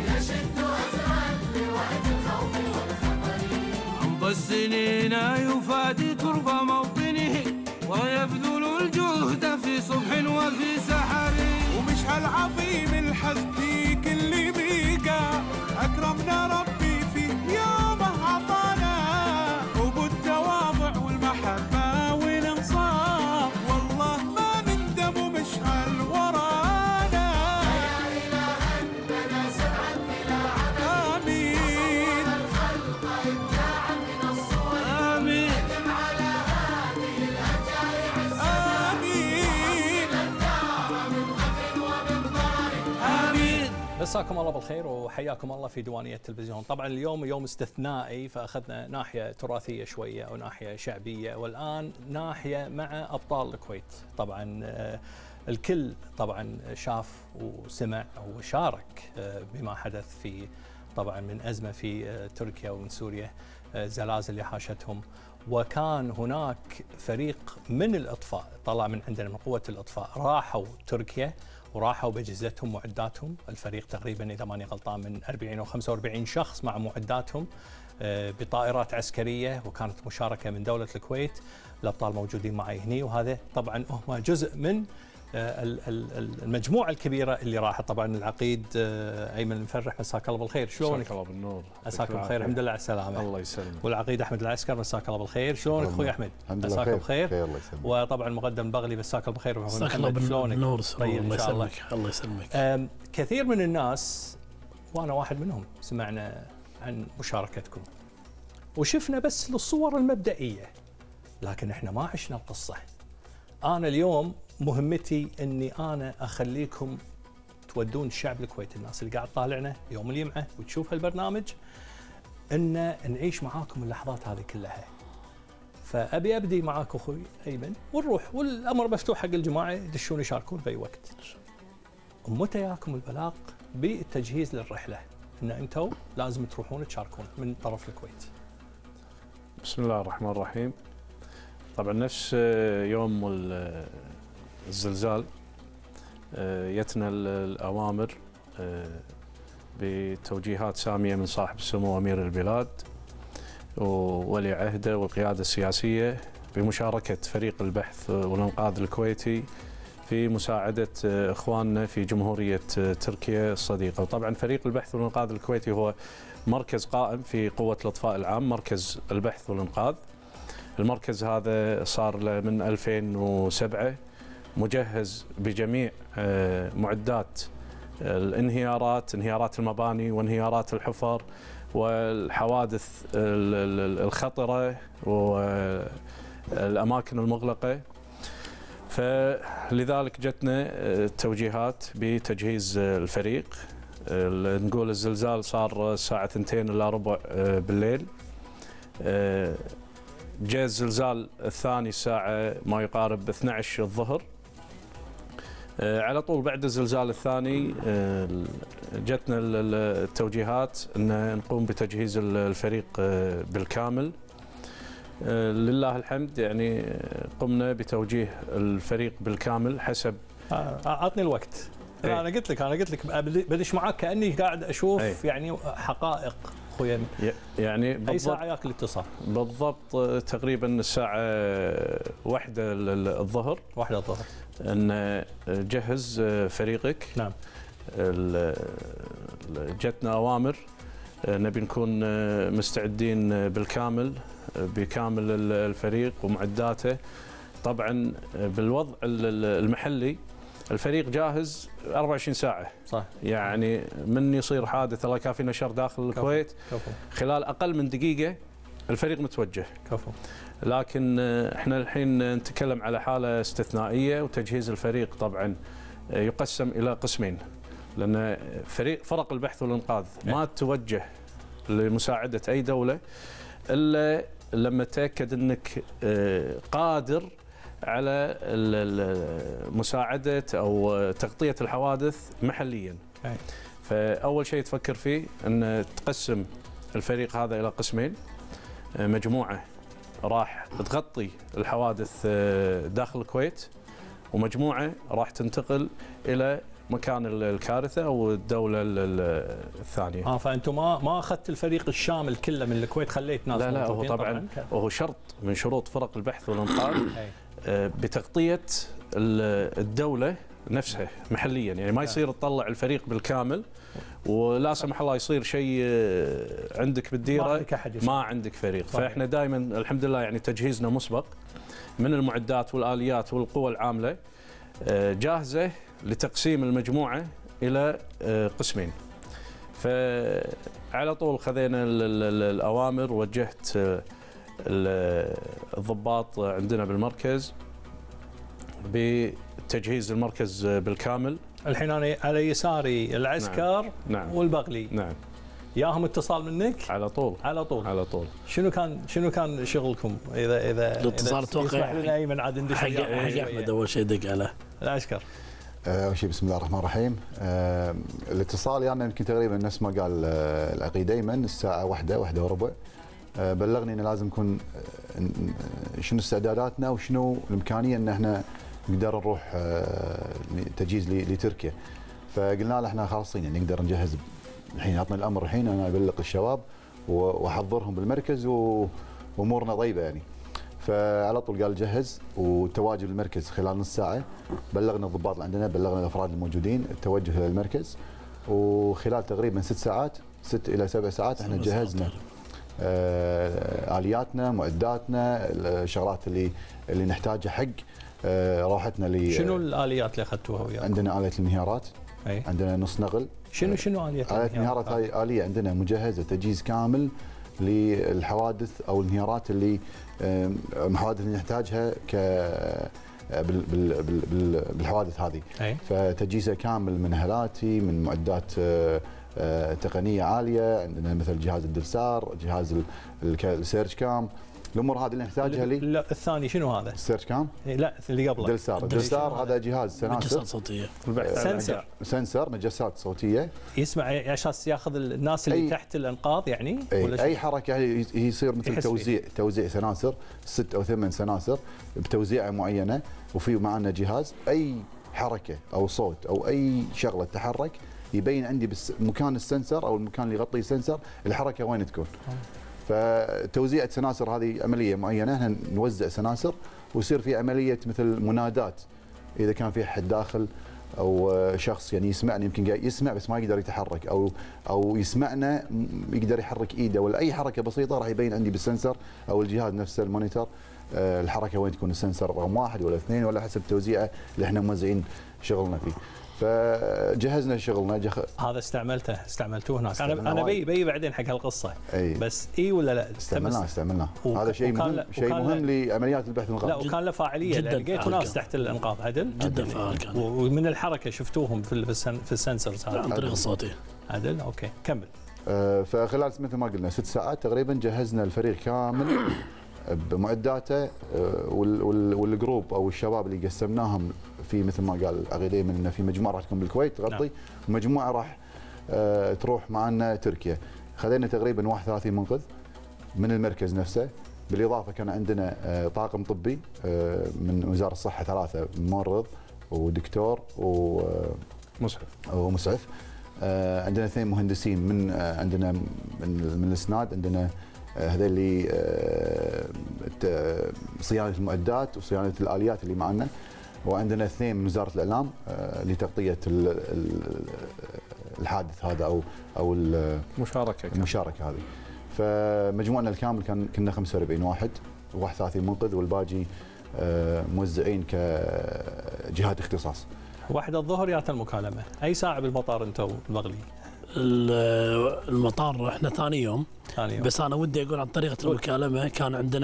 أمضى السنين يفادي ترب موطنه ويبذل الجهد في صبح وفي سحر. ومشعل عظيم الحزم في كل بيقى، أكرمنا ربي في يومه عطانا، وبالتواضع والمحبة والانصاف والله ما نندم مشعل ورانا. يا إله بنا سبعا بلا عدد، آمين الخلق إبداعا من الصور، آمين ادم على هذه الأجيال عزنا، آمين الدار من غد ومن ضار، آمين. مساكم الله بالخير وحياكم الله في ديوانية التلفزيون. طبعا اليوم يوم استثنائي، فأخذنا ناحية تراثية شوية أو ناحية شعبية، والآن ناحية مع أبطال الكويت. طبعا الكل طبعا شاف وسمع وشارك بما حدث في طبعا من أزمة في تركيا ومن سوريا، زلازل اللي حاشتهم، وكان هناك فريق من الإطفاء طلع من عندنا من قوة الإطفاء، راحوا تركيا وراحوا بأجهزتهم معداتهم. الفريق تقريبا إذا ماني غلطان من أربعين أو خمسة وأربعين شخص مع معداتهم بطائرات عسكرية، وكانت مشاركة من دولة الكويت. الأبطال موجودين معي هني، وهذا طبعا هم جزء من المجموعة الكبيرة اللي راحت. طبعا العقيد أيمن المفرح مساك الله بالخير، شلونك؟ مساك الله بالنور. مساك الله بالخير، الحمد لله على السلامة. الله يسلمك. والعقيد أحمد العسكر مساك الله بالخير، شلونك أخوي أحمد؟ مساك الله بالخير. وطبعا مقدم بغلي مساك الله بالخير. مساك الله بالنور. طيب الله يسلمك. الله يسلمك. كثير من الناس وأنا واحد منهم سمعنا عن مشاركتكم وشفنا بس الصور المبدئية، لكن احنا ما عشنا القصة. أنا اليوم مهمتي أني أنا أخليكم تودون الشعب الكويتي، الناس اللي قاعد طالعنا يوم الجمعة وتشوف هالبرنامج، أن نعيش معاكم اللحظات هذه كلها. فأبي أبدي معاك أخوي أيمن ونروح، والأمر مفتوح حق الجماعة يدشون يشاركون بأي وقت. متى ياكم البلاغ بالتجهيز للرحلة أن أنتم لازم تروحون تشاركون من طرف الكويت؟ بسم الله الرحمن الرحيم. طبعا نفس يوم الزلزال يتنا الأوامر بتوجيهات سامية من صاحب السمو أمير البلاد وولي عهده والقيادة السياسية بمشاركة فريق البحث والإنقاذ الكويتي في مساعدة إخواننا في جمهورية تركيا الصديقة. وطبعا فريق البحث والإنقاذ الكويتي هو مركز قائم في قوة الإطفاء العام، مركز البحث والإنقاذ. المركز هذا صار له من ألفين وسبعة، مجهز بجميع معدات الانهيارات، انهيارات المباني وانهيارات الحفر والحوادث الخطرة والأماكن المغلقة. فلذلك جتنا توجيهات بتجهيز الفريق. نقول الزلزال صار الساعة اثنتين إلا ربع بالليل، جاء الزلزال الثاني الساعة ما يقارب اثني عشر الظهر. على طول بعد الزلزال الثاني جتنا التوجيهات أن نقوم بتجهيز الفريق بالكامل. لله الحمد يعني قمنا بتوجيه الفريق بالكامل حسب. اعطني الوقت. انا قلت لك انا قلت لك بدش معاك كاني قاعد اشوف أي. يعني حقائق اخويا. يعني بالضبط اي ساعه ياك الاتصال؟ بالضبط تقريبا الساعه واحدة الظهر. واحدة الظهر ان جهز فريقك. نعم. جتنا اوامر نبي نكون مستعدين بالكامل بكامل الفريق ومعداته. طبعا بالوضع المحلي الفريق جاهز أربعة وعشرين ساعة. صح. يعني من يصير حادث الله يكافينا شر داخل الكويت كفو. خلال أقل من دقيقة الفريق متوجه. كفو. لكن احنا الحين نتكلم على حالة استثنائية، وتجهيز الفريق طبعا يقسم إلى قسمين، لأن فريق فرق البحث والإنقاذ ما توجه لمساعدة أي دولة إلا لما تأكد أنك قادر على مساعدة أو تغطية الحوادث محليا. فأول شيء تفكر فيه أن تقسم الفريق هذا إلى قسمين، مجموعة راح تغطي الحوادث داخل الكويت، ومجموعة راح تنتقل إلى مكان الكارثة أو الدولة الثانية. اه فأنتم ما ما أخذت الفريق الشامل كله من الكويت، خليت ناس. لا لا هو طبعا وهو شرط من شروط فرق البحث والإنقاذ بتغطية الدولة نفسها محليا. يعني ما يصير تطلع الفريق بالكامل ولا سمح الله يصير شيء عندك بالديرة ما عندك, ما عندك فريق. صحيح. فإحنا دائما الحمد لله يعني تجهيزنا مسبق من المعدات والآليات والقوى العاملة جاهزة لتقسيم المجموعة إلى قسمين. فعلى طول خذينا الأوامر، وجهت الضباط عندنا بالمركز بتجهيز المركز بالكامل. الحين أنا على يساري العسكر. نعم. نعم. والبغلي. نعم. ياهم اتصال منك؟ على طول. على طول. على طول. شنو كان شنو كان شغلكم اذا اذا الاتصال اتوقع يسمح لنا ايمن عاد ندش حق احمد اول شيء دق على العسكر. اول شيء بسم الله الرحمن الرحيم. أه الاتصال يعني يمكن تقريبا نفس ما قال أه العقيد ايمن الساعه واحدة واحدة وربع. أه بلغني انه لازم نكون أه شنو استعداداتنا وشنو الامكانيه ان احنا نقدر نروح أه تجهيز لتركيا. فقلنا له احنا خالصين يعني نقدر نجهز الحين، عطنا الامر الحين انا ابلغ الشباب واحضرهم بالمركز وامورنا طيبه يعني. فعلى طول قال جهز، والتواجد بالمركز خلال نص ساعه. بلغنا الضباط اللي عندنا، بلغنا الافراد الموجودين التوجه الى المركز، وخلال تقريبا ست ساعات ست الى سبع ساعات احنا جهزنا آه الياتنا، معداتنا، الشغلات اللي اللي نحتاجها حق آه راحتنا. ل شنو الاليات اللي اخذتوها وياكم؟ عندنا آلية الانهيارات. أي. عندنا نص نقل. شنو شنو آلية الانهيارات؟ آلية الانهيارات هاي آلية عندنا مجهزة تجهيز كامل للحوادث او الانهيارات اللي الحوادث اللي نحتاجها ك بالحوادث هذه. أي. فتجهيزها كامل من هلاتي، من معدات تقنيه عاليه، عندنا مثل جهاز الدلسار، جهاز السيرج كام، الامور هذه اللي نحتاجها. لي لا الثاني شنو هذا؟ السيرج كام؟ لا اللي قبله دلسار. الدلسار هذا جهاز سناسر نجسات صوتيه. سنسر سنسر نجسات صوتيه يسمع عشان ياخذ الناس اللي أي تحت الانقاض يعني. أي, ولا اي حركه هي يصير مثل توزيع توزيع سناسر، ست او ثمان سناسر بتوزيعه معينه، وفي معنا جهاز اي حركه او صوت او اي شغله تتحرك يبين عندي بس مكان السنسر او المكان اللي يغطي السنسر الحركه وين تكون. فتوزيع سناسر هذه عمليه معينه، احنا نوزع سناسر ويصير في عمليه مثل منادات اذا كان في احد داخل او شخص يعني يسمعنا، يمكن قاعد يسمع بس ما يقدر يتحرك، او او يسمعنا يقدر يحرك ايده ولا اي حركه بسيطه راح يبين عندي بالسنسر او الجهاز نفسه المونيتور الحركه وين تكون، السنسر رقم واحد ولا اثنين ولا حسب توزيعه اللي احنا موزعين شغلنا فيه. فجهزنا شغلنا جخ... هذا استعملته استعملتوه هناك. انا انا بي بي بعدين حق هالقصه. أي. بس اي ولا لا؟ استعملناه استعملناه و... هذا شيء مهم، شيء مهم لعمليات البحث والانقاذ. لا وكان له فاعليه، لقيتوا ناس تحت الانقاذ عدل جدا فعال كان، ومن الحركه شفتوهم في السن... في السنسرز هذا عن طريق الصوتي عدل. اوكي كمل. آه فخلال مثل ما قلنا ست ساعات تقريبا جهزنا الفريق كامل بمعداته، والجروب او الشباب اللي قسمناهم في مثل ما قال اخي دائما انه في مجموعه راح تكون بالكويت تغطي، نعم. ومجموعه راح تروح معنا تركيا. خذينا تقريبا واحد وثلاثين منقذ من المركز نفسه، بالاضافه كان عندنا طاقم طبي من وزاره الصحه، ثلاثه ممرض ودكتور ومسعف ومسعف. عندنا اثنين مهندسين من عندنا من الاسناد، عندنا هذا اللي صيانه المعدات وصيانه الاليات اللي معنا، وعندنا اثنين من وزاره الاعلام لتغطيه الحادث هذا او او المشاركه المشاركه هذه. فمجموعنا الكامل كان كنا خمسة وأربعين واحد، واحد وثلاثين منقذ، والباقي موزعين كجهات اختصاص. واحد الظهر جات المكالمه، اي ساعه بالمطار انتم بغلي؟ المطار احنا ثاني يوم. ثاني يوم. بس انا ودي اقول عن طريقه المكالمه. كان عندنا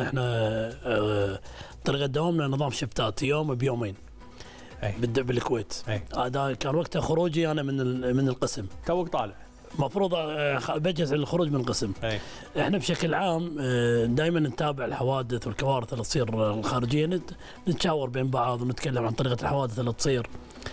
احنا طريقه دوامنا نظام شفتات، يوم بيومين. أي. بالكويت. هذا كان وقتها خروجي انا من من القسم. توك طالع. المفروض بجهز الخروج من القسم. أي. احنا بشكل عام دائما نتابع الحوادث والكوارث اللي تصير الخارجيه، نتشاور بين بعض ونتكلم عن طريقه الحوادث اللي تصير.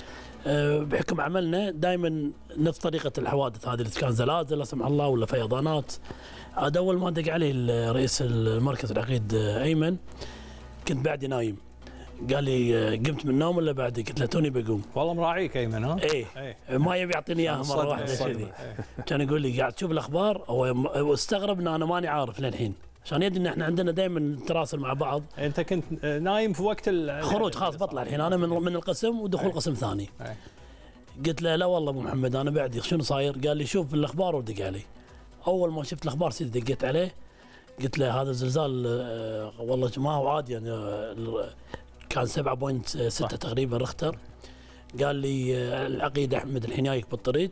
بحكم عملنا دائما نفس طريقه الحوادث هذه، اللي كان زلازل لا سمح الله ولا فيضانات. هذا اول ما دق علي رئيس المركز العقيد ايمن كنت بعدي نايم، قال لي قمت من النوم ولا بعدي؟ قلت له توني بقوم. والله مراعيك ايمن. ها؟ ايه, ايه. ما يبي يعطيني اياها مره واحده كذي. كان يقول لي قاعد تشوف الاخبار، هو استغرب ان انا ماني عارف للحين، عشان يدري ان احنا عندنا دائما نتراسل مع بعض. انت كنت نايم في وقت الخروج، خلاص بطلع الحين انا من من القسم ودخول أي. قسم ثاني. أي. قلت له لا والله ابو محمد انا بعدي، شنو صاير؟ قال لي شوف الاخبار ودق علي. اول ما شفت الاخبار سيدي دقيت عليه، قلت له هذا الزلزال آه والله ما هو عادي يعني، آه كان سبعة فاصلة ستة تقريبا رختر. قال لي آه العقيد احمد الحين جايك بالطريق،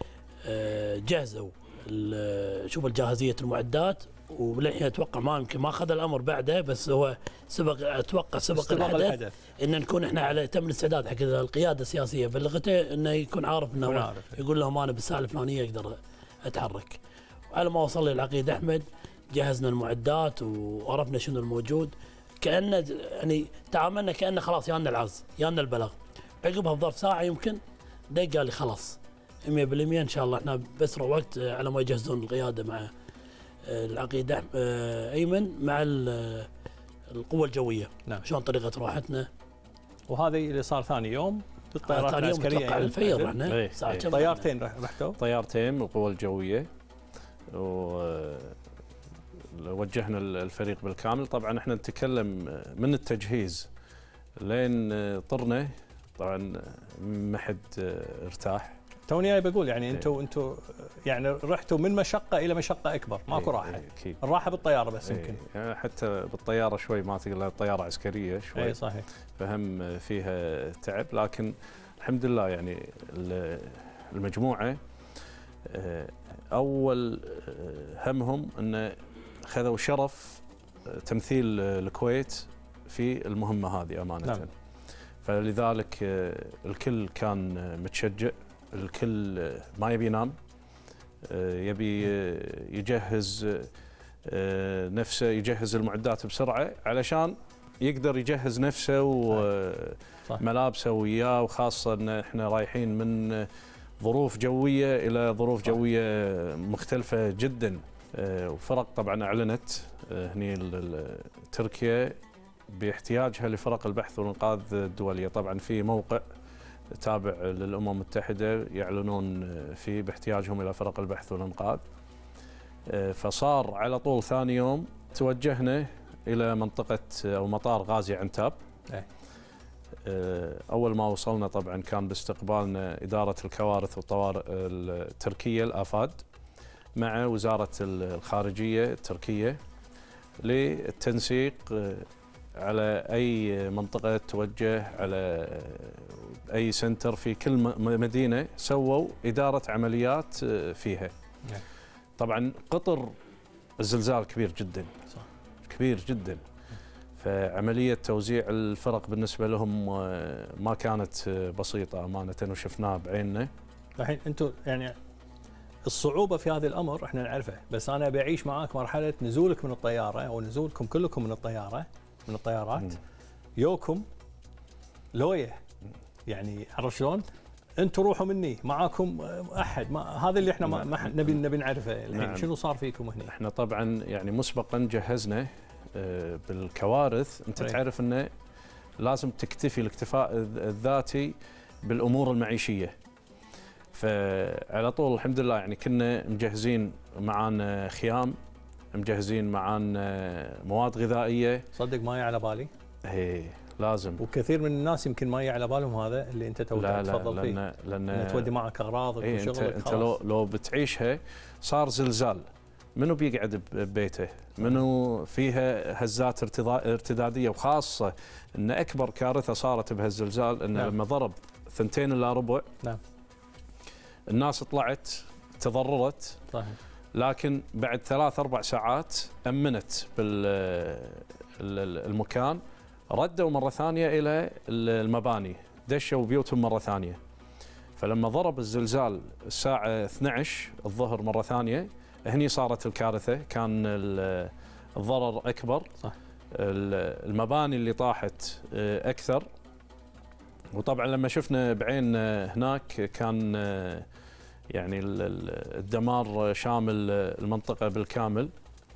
آه جهزوا شوف الجاهزيه المعدات، وللحين اتوقع ما يمكن ما اخذ الامر بعده، بس هو سبق اتوقع سبق الحدث, الحدث ان نكون احنا على تم الاستعداد حق القياده السياسيه بلغته، انه يكون عارف انه عارف. يقول لهم انا بالساعه الفلانيه اقدر اتحرك. وعلى ما وصل لي العقيد احمد جهزنا المعدات وعرفنا شنو الموجود، كانه يعني تعاملنا كانه خلاص يانا العز يانا البلاغ. عقبها بظرف ساعه يمكن دق قال لي خلاص مية بالمية ان شاء الله احنا باسرع وقت على ما يجهزون القياده مع العقيد ايمن مع القوه الجويه. نعم. شلون طريقه راحتنا. وهذا اللي صار ثاني يوم بالطيارات العسكريه. اتوقع الفير رحنا ايه ساعه ايه. طيارتين رحتوا؟ طيارتين من القوه الجويه، ووجهنا الفريق بالكامل. طبعا احنا نتكلم من التجهيز لين طرنا، طبعا ما حد ارتاح. توني جاي بقول يعني انتم انتم يعني رحتوا من مشقه الى مشقه اكبر، ماكو راحه. اكيد الراحه بالطياره بس يمكن. يعني حتى بالطياره شوي ما تقول الطياره عسكريه شوي. اي صحيح. فهم فيها تعب، لكن الحمد لله يعني المجموعه اول همهم ان خذوا شرف تمثيل الكويت في المهمه هذه امانه. نعم. فلذلك الكل كان متشجع، الكل ما يبي ينام، يبي يجهز نفسه، يجهز المعدات بسرعه علشان يقدر يجهز نفسه وملابسه وياه، وخاصه ان احنا رايحين من ظروف جويه الى ظروف جويه مختلفه جدا. وفرق طبعا اعلنت هني تركيا باحتياجها لفرق البحث والانقاذ الدوليه. طبعا في موقع تابع للامم المتحده يعلنون فيه باحتياجهم الى فرق البحث والانقاذ. فصار على طول ثاني يوم توجهنا الى منطقه او مطار غازي عنتاب. اول ما وصلنا طبعا كان باستقبالنا اداره الكوارث والطوارئ التركيه الافاد مع وزاره الخارجيه التركيه للتنسيق على اي منطقه توجه على اي سنتر في كل مدينه سووا اداره عمليات فيها. طبعا قطر الزلزال كبير جدا صح. كبير جدا، فعمليه توزيع الفرق بالنسبه لهم ما كانت بسيطه امانه وشفناها بعيننا. الحين انتم يعني الصعوبه في هذا الامر احنا نعرفه، بس انا بعيش معاك مرحله نزولك من الطياره او نزولكم كلكم من الطياره من الطيارات م. يوكم لويه، يعني عرفت شلون؟ انتم روحوا مني معاكم احد، ما هذا اللي احنا ما نعم. نبي نبي نعرفه الحين. نعم. شنو صار فيكم هنا؟ احنا طبعا يعني مسبقا جهزنا بالكوارث، انت رأي. تعرف انه لازم تكتفي الاكتفاء الذاتي بالامور المعيشيه. فعلى طول الحمد لله يعني كنا مجهزين معانا خيام، مجهزين معانا مواد غذائيه. صدق ما على بالي. اي لازم. وكثير من الناس يمكن ما على بالهم هذا اللي انت تو تفضل فيه. لان لان تودي معك اغراضك ايه وشغلك. انت, انت لو لو بتعيشها صار زلزال، منو بيقعد ببيته؟ منو فيها هزات ارتداديه؟ وخاصه ان اكبر كارثه صارت بهالزلزال ان نعم. لما ضرب ثنتين الا ربع نعم الناس طلعت تضررت صحيح. لكن بعد ثلاث اربع ساعات امنت بالمكان، ردوا مره ثانيه الى المباني، دشوا بيوتهم مره ثانيه. فلما ضرب الزلزال الساعه اثنعش الظهر مره ثانيه هني صارت الكارثه، كان الضرر اكبر صح. المباني اللي طاحت اكثر. وطبعا لما شفنا بعين هناك كان يعني الدمار شامل المنطقه بالكامل.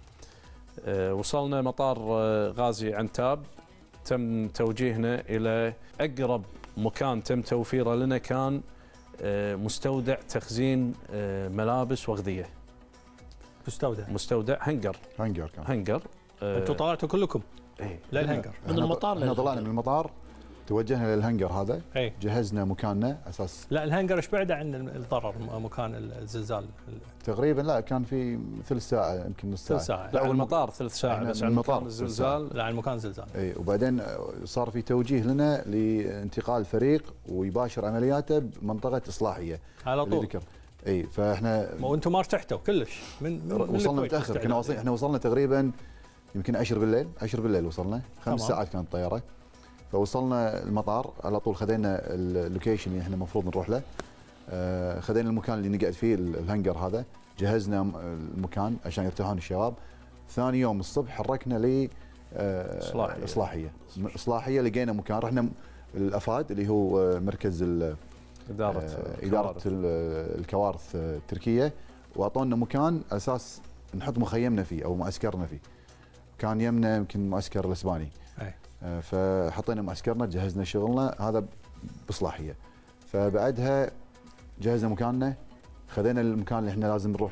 وصلنا مطار غازي عنتاب، تم توجيهنا الى اقرب مكان تم توفيره لنا كان مستودع تخزين ملابس واغذيه. مستودع مستودع هنجر هنجر كان هنجر. انتم طلعتوا كلكم ايه للهنجر من المطار؟ احنا طلعنا من المطار توجهنا للهنجر هذا. ايه؟ جهزنا مكاننا اساس. لا الهنجر ايش بعده عن الضرر مكان الزلزال؟ تقريبا لا كان في ثلث ساعه يمكن نص ساعه. ثلث ساعه لا المطار ثلث ساعه بس عن مكان الزلزال. لا عن مكان الزلزال. اي وبعدين صار في توجيه لنا لانتقال فريق ويباشر عملياته بمنطقه اصلاحيه على طول. اي فاحنا وانتم ما ارتحتوا كلش من, من وصلنا متاخر. كنا واصلين احنا وصلنا تقريبا يمكن عشرة بالليل عشرة بالليل وصلنا، خمس ساعات كانت الطياره. فوصلنا المطار على طول، خذينا اللوكيشن اللي احنا المفروض نروح له، آه خذينا المكان اللي نقعد فيه الهنجر هذا، جهزنا المكان عشان يرتاحون الشباب. ثاني يوم الصبح حركنا ل آه اصلاحيه اصلاحيه اصلاحيه لقينا مكان، رحنا الافاد اللي هو مركز اداره آه اداره الكوارث التركيه، واعطونا مكان اساس نحط مخيمنا فيه او معسكرنا فيه. كان يمنا يمكن معسكر الاسباني. أي. فحطينا معسكرنا، جهزنا شغلنا هذا باصلاحيه. فبعدها جهزنا مكاننا، خذينا المكان اللي احنا لازم نروح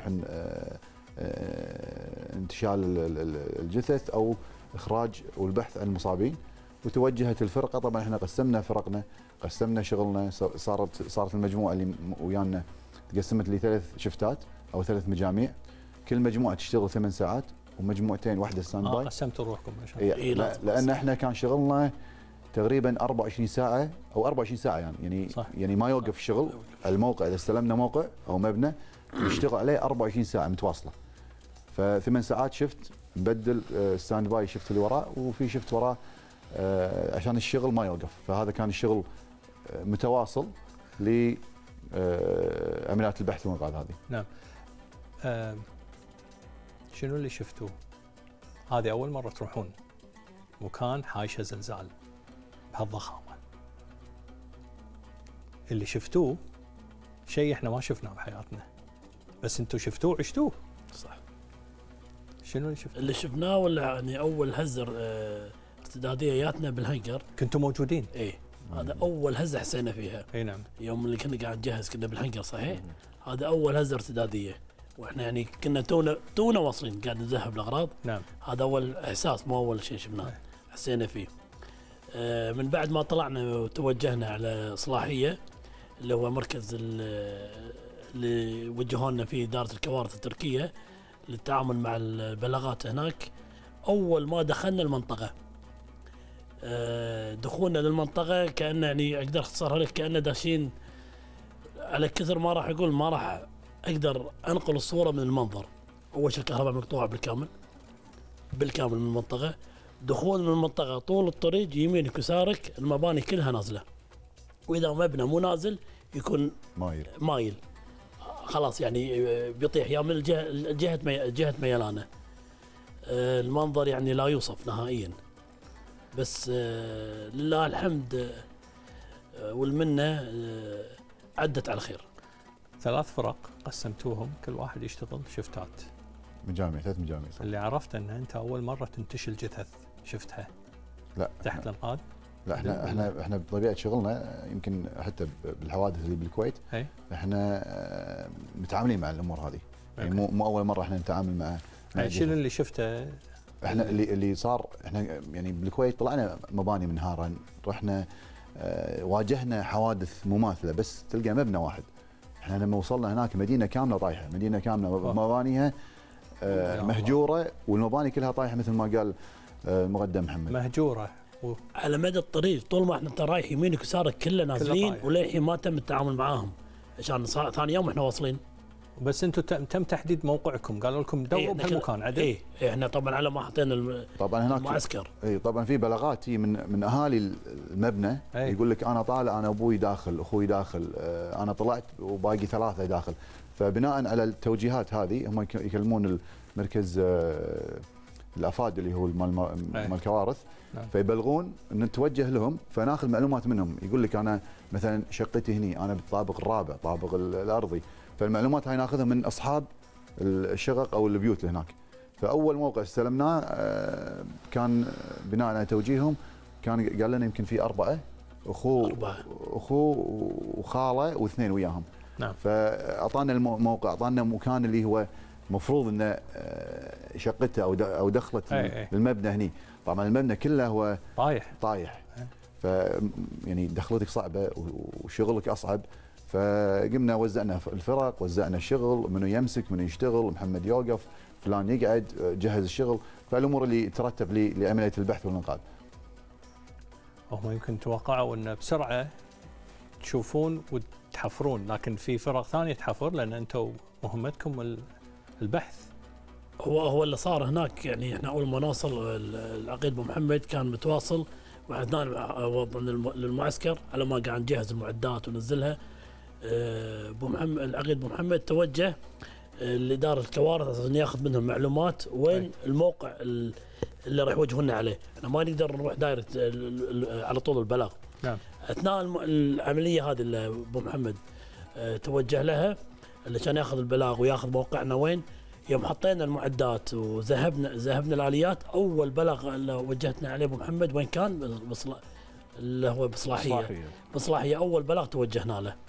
انتشال الجثث او اخراج والبحث عن المصابين. وتوجهت الفرقه، طبعا احنا قسمنا فرقنا، قسمنا شغلنا، صارت صارت المجموعه اللي ويانا تقسمت لثلاث شفتات او ثلاث مجاميع، كل مجموعه تشتغل ثمان ساعات ومجموعتين واحده ستاند باي. اه قسمتوا روحكم عشان إيه لا لان احنا كان شغلنا تقريبا أربعة وعشرين ساعه او أربعة وعشرين ساعه يعني يعني صح. يعني ما يوقف الشغل. الموقع اذا استلمنا موقع او مبنى نشتغل عليه أربعة وعشرين ساعه متواصله. فثمان ساعات شفت نبدل ستاند باي شفت اللي وراه، وفي شفت وراه عشان الشغل ما يوقف. فهذا كان الشغل متواصل ل عمليات البحث والانقاذ هذه. نعم. آه شنو اللي شفتوه؟ هذه أول مرة تروحون مكان حايشه زلزال بهالضخامة. اللي شفتوه شيء احنا ما شفناه بحياتنا، بس انتم شفتوه وعشتوه. صح. شنو اللي شفتوه؟ اللي شفناه ولا يعني أول هزر اه ارتدادية جاتنا بالهنجر. كنتوا موجودين؟ ايه هذا أول هزة حسينا فيها. اي نعم. يوم اللي كنا قاعد نجهز كنا بالهنجر صحيح؟ مم. هذا أول هزة ارتدادية. واحنا يعني كنا تونا تونا واصلين قاعد نذهب الاغراض. نعم. هذا اول احساس، مو اول شيء شفناه حسينا فيه. آه، من بعد ما طلعنا وتوجهنا على صلاحيه اللي هو مركز ال- اللي وجهونا فيه اداره الكوارث التركيه للتعامل مع البلاغات هناك. اول ما دخلنا المنطقه، آه، دخولنا للمنطقه كان يعني اقدر اختصرها لك كاننا داشين على كثر ما راح اقول ما راح اقدر انقل الصوره من المنظر. اول شيء الكهرباء مقطوعه بالكامل بالكامل من المنطقه. دخول من المنطقه طول الطريق يمينك يسارك المباني كلها نازله، واذا مبنى مو نازل يكون مايل مايل خلاص يعني بيطيح يا من الجهه جهه مي جهه ميلانه. آه، المنظر يعني لا يوصف نهائيا، بس آه، لله الحمد آه، والمنه آه، عدت على خير. ثلاث فرق قسمتوهم كل واحد يشتغل شفتات. مجامع ثلاث مجامع صح. اللي عرفت ان انت اول مره تنتشل جثث شفتها لا تحت الانقاض. لا احنا احنا احنا بطبيعه شغلنا يمكن حتى بالحوادث اللي بالكويت أي. احنا آه، متعاملين مع الامور هذه، يعني مو مو اول مره احنا نتعامل مع مع شنو اللي شفته؟ احنا اللي اللي صار احنا يعني بالكويت طلعنا مباني من هارن، رحنا اه واجهنا حوادث مماثله بس تلقى مبنى واحد. احنا لما وصلنا هناك مدينه كامله طايحه، مدينه كامله مبانيها اه مهجوره والمباني كلها طايحه مثل ما قال اه المقدم محمد. مهجوره و... على مدى الطريق طول ما احنا رايح يمينك ويسارك كله نازلين وللحين ما تم التعامل معاهم عشان ثاني يوم احنا واصلين. بس انتم تم تحديد موقعكم، قالوا لكم دوروا بهالمكان عدل؟ اي احنا طبعا على ما حطينا الم... طبعا هناك المعسكر. اي طبعا في بلاغات من من اهالي المبنى أي. يقول لك انا طالع، انا ابوي داخل، اخوي داخل، اه انا طلعت وباقي ثلاثه داخل. فبناء على التوجيهات هذه هم يكلمون المركز اه الافاد اللي هو مال الكوارث، فيبلغون ان نتوجه لهم فناخذ معلومات منهم. يقول لك انا مثلا شقتي هني، انا بالطابق الرابع طابق الارضي، فالمعلومات هاي ناخذها من اصحاب الشقق او البيوت اللي هناك. فاول موقع استلمناه كان بناء على توجيههم، كان قال لنا يمكن في اربعه، اخوه اخوه وخاله واثنين وياهم. نعم. فاعطانا الموقع، اعطانا مكان اللي هو مفروض انه شقته او او دخلت المبنى هني. طبعا المبنى كله هو طايح طايح ف يعني دخلتك صعبه وشغلك اصعب. فقمنا وزعنا الفرق، وزعنا الشغل، منو يمسك منو يشتغل، محمد يوقف، فلان يقعد، جهز الشغل، فالامور اللي ترتب لعمليه البحث والانقاذ. هم يمكن توقعوا انه بسرعه تشوفون وتحفرون، لكن في فرق ثانيه تحفر لان انتم مهمتكم البحث. هو هو اللي صار هناك يعني احنا اول ما نوصل العقيد ابو محمد كان متواصل وعدنا للمعسكر على ما قاعد نجهز المعدات وننزلها. ابو محمد العقيد ابو محمد توجه لاداره الكوارث عشان ياخذ منهم معلومات وين أي. الموقع اللي راح يوجهونا عليه. احنا ما نقدر نروح دايركت على طول البلاغ. نعم. اثناء العمليه هذه اللي ابو محمد توجه لها اللي كان ياخذ البلاغ وياخذ موقعنا وين، يوم حطينا المعدات وذهبنا ذهبنا الاليات، اول بلغ اللي وجهتنا عليه ابو محمد وين كان؟ بصلا اللي هو بصلاحيه. بصلاحيه بصلاحيه اول بلغ توجهنا له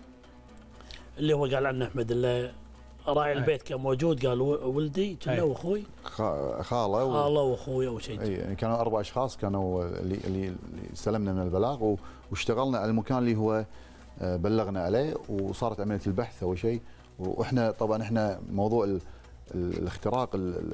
اللي هو قال عنه احمد اللي راعي البيت كان موجود، قال ولدي كنا واخوي خاله خاله واخوي او شيء. اي يعني كانوا اربع اشخاص كانوا اللي اللي استلمنا من البلاغ واشتغلنا على المكان اللي هو بلغنا عليه، وصارت عمليه البحث اول شيء. واحنا طبعا احنا موضوع الاختراق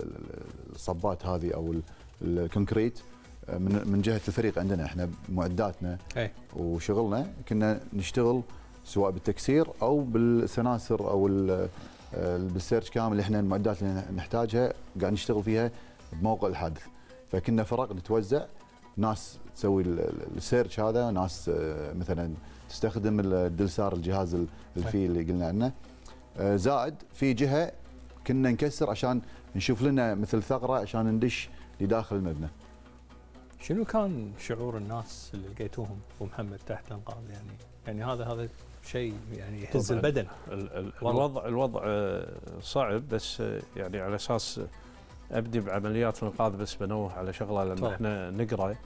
الصبات هذه او الكونكريت من من جهه الفريق عندنا، احنا معداتنا أي. وشغلنا كنا نشتغل سواء بالتكسير او بالسناسر او بالسيرش كامل اللي احنا المعدات اللي نحتاجها قاعد نشتغل فيها بموقع الحادث. فكنا فرق نتوزع، ناس تسوي السيرش هذا، ناس مثلا تستخدم الدلسار الجهاز الفي اللي قلنا عنه، زائد في جهه كنا نكسر عشان نشوف لنا مثل ثغره عشان ندش لداخل المبنى. شنو كان شعور الناس اللي لقيتوهم ابو محمد تحت الانقاض؟ يعني يعني هذا هذا شيء يعني يهز البدن. الوضع الوضع صعب، بس يعني على اساس ابدي بعمليات الانقاذ بس بنوه على شغله، لان احنا نقرا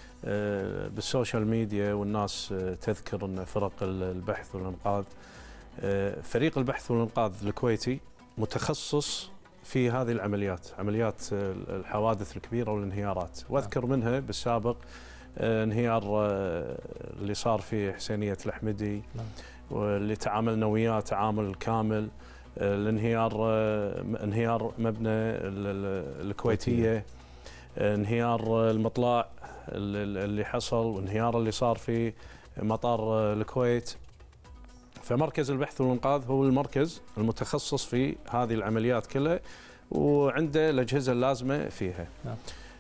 بالسوشيال ميديا والناس تذكر ان فرق البحث والانقاذ، فريق البحث والانقاذ الكويتي متخصص في هذه العمليات، عمليات الحوادث الكبيره والانهيارات، واذكر منها بالسابق انهيار اللي صار في حسينيه الاحمدي واللي تعاملنا وياه تعامل كامل، الانهيار انهيار مبنى الكويتيه، انهيار المطلع اللي حصل، وانهيار اللي صار في مطار الكويت. فمركز البحث والانقاذ هو المركز المتخصص في هذه العمليات كلها، وعنده الاجهزه اللازمه فيها. نعم.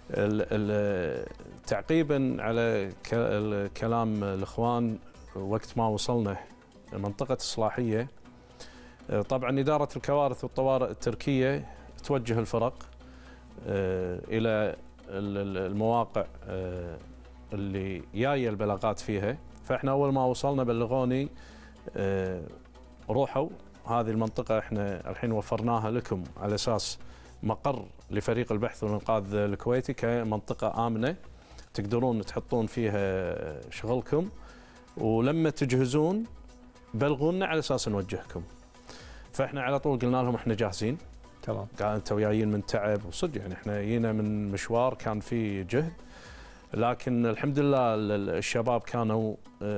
تعقيبا على كلام الاخوان، وقت ما وصلنا منطقه الصلاحيه، طبعا اداره الكوارث والطوارئ التركيه توجه الفرق الى المواقع اللي جايه البلاغات فيها. فاحنا اول ما وصلنا بلغوني روحوا هذه المنطقه احنا الحين وفرناها لكم على اساس مقر لفريق البحث والانقاذ الكويتي كمنطقه امنه تقدرون تحطون فيها شغلكم، ولما تجهزون بلغونا على اساس نوجهكم. فاحنا على طول قلنا لهم احنا جاهزين. تمام. قال انتم جايين من تعب وصدق، يعني احنا جينا من مشوار كان في جهد، لكن الحمد لله الشباب كانوا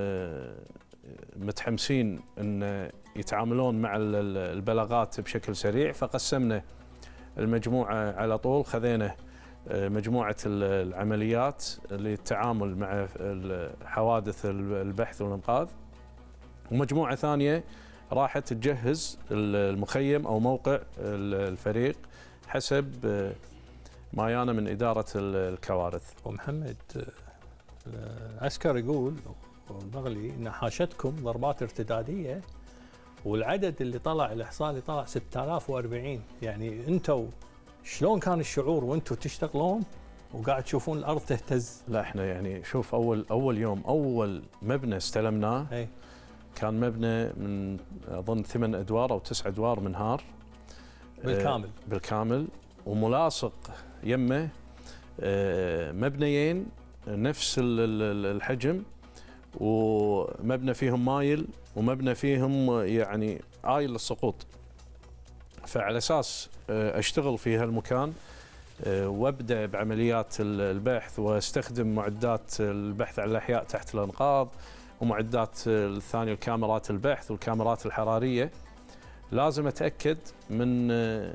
متحمسين ان يتعاملون مع البلاغات بشكل سريع. فقسمنا المجموعه على طول، خذينا مجموعه العمليات للتعامل مع حوادث البحث والانقاذ، ومجموعه ثانيه راحت تجهز المخيم او موقع الفريق حسب ما يانا من اداره الكوارث. ومحمد العسكر يقول والبغلي ان حاشتكم ضربات ارتداديه، والعدد اللي طلع الاحصاء اللي طلع ستة آلاف وأربعين. يعني انتم شلون كان الشعور وانتم تشتغلون وقاعد تشوفون الارض تهتز؟ لا احنا يعني شوف اول اول يوم اول مبنى استلمناه أي. كان مبنى من اظن ثمان ادوار او تسع ادوار منهار بالكامل. آه بالكامل، وملاصق يمه آه مبنيين نفس الحجم، ومبنى فيهم مايل ومبنى فيهم يعني عايل للسقوط. فعلى اساس اشتغل في هالمكان وابدا بعمليات البحث واستخدم معدات البحث على الاحياء تحت الانقاض ومعدات الثانيه الكاميرات البحث والكاميرات الحراريه، لازم اتاكد من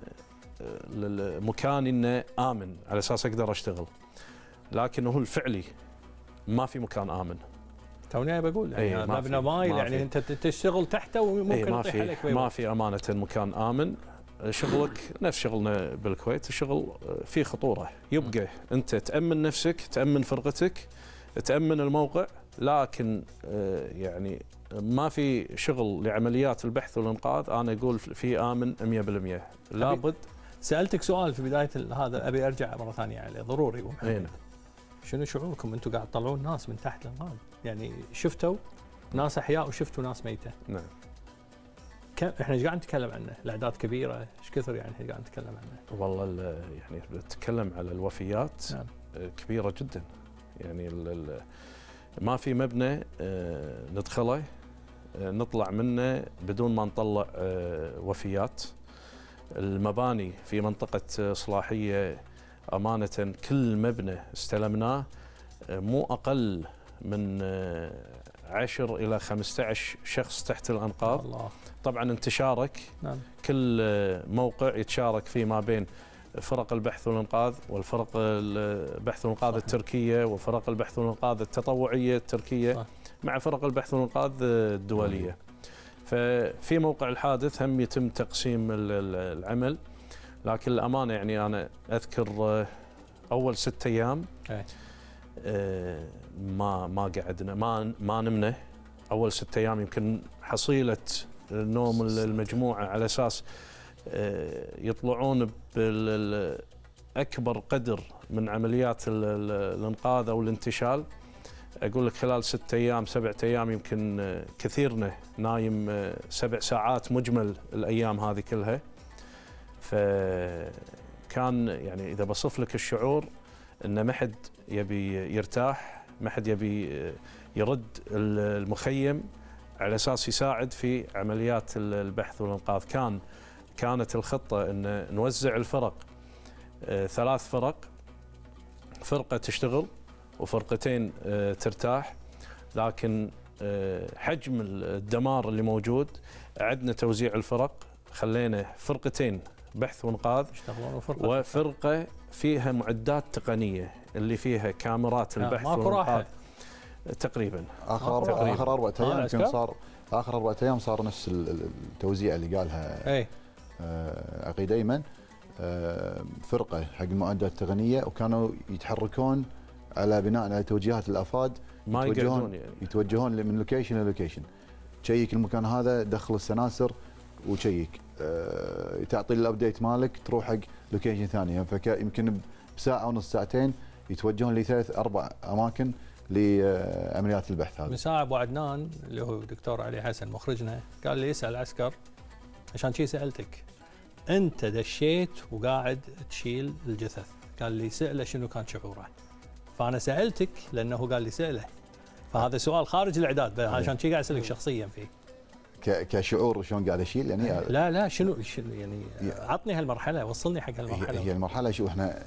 مكان انه امن على اساس اقدر اشتغل. لكنه الفعلي ما في مكان امن. توني بقول يعني مبنى مايل، يعني انت تشتغل تحته وممكن يطيح عليك. ما في امانه مكان امن. شغلك نفس شغلنا بالكويت، الشغل فيه خطوره، يبقى انت تامن نفسك، تامن فرقتك، تامن الموقع، لكن يعني ما في شغل لعمليات البحث والانقاذ انا اقول في امن مئة بالمئة. لابد. سالتك سؤال في بدايه هذا ابي ارجع مره ثانيه عليه ضروري. هنا شنو شعوركم انتم قاعد تطلعون ناس من تحت الانقاض؟ يعني شفتوا ناس احياء وشفتوا ناس ميته. نعم. كم احنا ايش قاعد نتكلم عنه؟ الاعداد كبيره، ايش كثر يعني احنا قاعد نتكلم عنه؟ والله يعني نتكلم على الوفيات. نعم. كبيره جدا. يعني ال ال ما في مبنى ندخله نطلع منه بدون ما نطلع وفيات. المباني في منطقه صلاحيه امانه كل مبنى استلمناه مو اقل من عشر الى خمسة عشر شخص تحت الانقاض. الله. طبعا انتشارك. نعم. كل موقع يتشارك فيه ما بين فرق البحث والانقاذ والفرق البحث والانقاذ التركيه وفرق البحث والانقاذ التطوعيه التركيه. صح. مع فرق البحث والانقاذ الدوليه. ففي موقع الحادث هم يتم تقسيم العمل، لكن الامانه يعني انا اذكر اول ست ايام ما ما قعدنا ما ما نمنا. اول ست ايام يمكن حصيله نوم المجموعه على اساس يطلعون بالاكبر قدر من عمليات الانقاذ او الانتشال. اقول لك خلال ست ايام سبعة ايام يمكن كثيرنا نايم سبع ساعات مجمل الايام هذه كلها. فكان يعني اذا بصف لك الشعور ان ما حد يبي يرتاح، ما حد يبي يرد المخيم على اساس يساعد في عمليات البحث والانقاذ. كان كانت الخطه ان نوزع الفرق ثلاث فرق، فرقه تشتغل وفرقتين آه، ترتاح، لكن آه، حجم الدمار اللي موجود عندنا توزيع الفرق، خلينا فرقتين بحث وانقاذ وفرقه فيها معدات تقنيه اللي فيها كاميرات البحث والانقاذ تقريبا. اخر أربع اخر اربع ايام يمكن صار اخر اربع ايام صار نفس التوزيع اللي قالها اي آه عقيد ايمن، آه فرقه حق المعدات التقنيه، وكانوا يتحركون على بناء على توجيهات الافاد، ما يتوجهون يعني. يتوجهون من لوكيشن للوكيشن، تشيك المكان هذا، دخل السناسر وتشيك، أه تعطي الابديت مالك، تروح حق لوكيشن ثانيه، فيمكن بساعه ونص ساعتين يتوجهون لثلاث اربع اماكن لعمليات البحث هذه. من ساعه ابو عدنان اللي هو دكتور علي حسن مخرجنا قال لي اسال عسكر، عشان شي سالتك انت دشيت وقاعد تشيل الجثث، قال لي ساله شنو كان شعوره، فانا سالتك لانه قال لي ساله، فهذا سؤال خارج الاعداد عشان شي قاعد اسالك شخصيا فيه. كشعور شلون قاعد اشيل يعني؟ لا لا شنو شنو يعني عطني هالمرحله، وصلني حق هالمرحله. هي المرحله شو احنا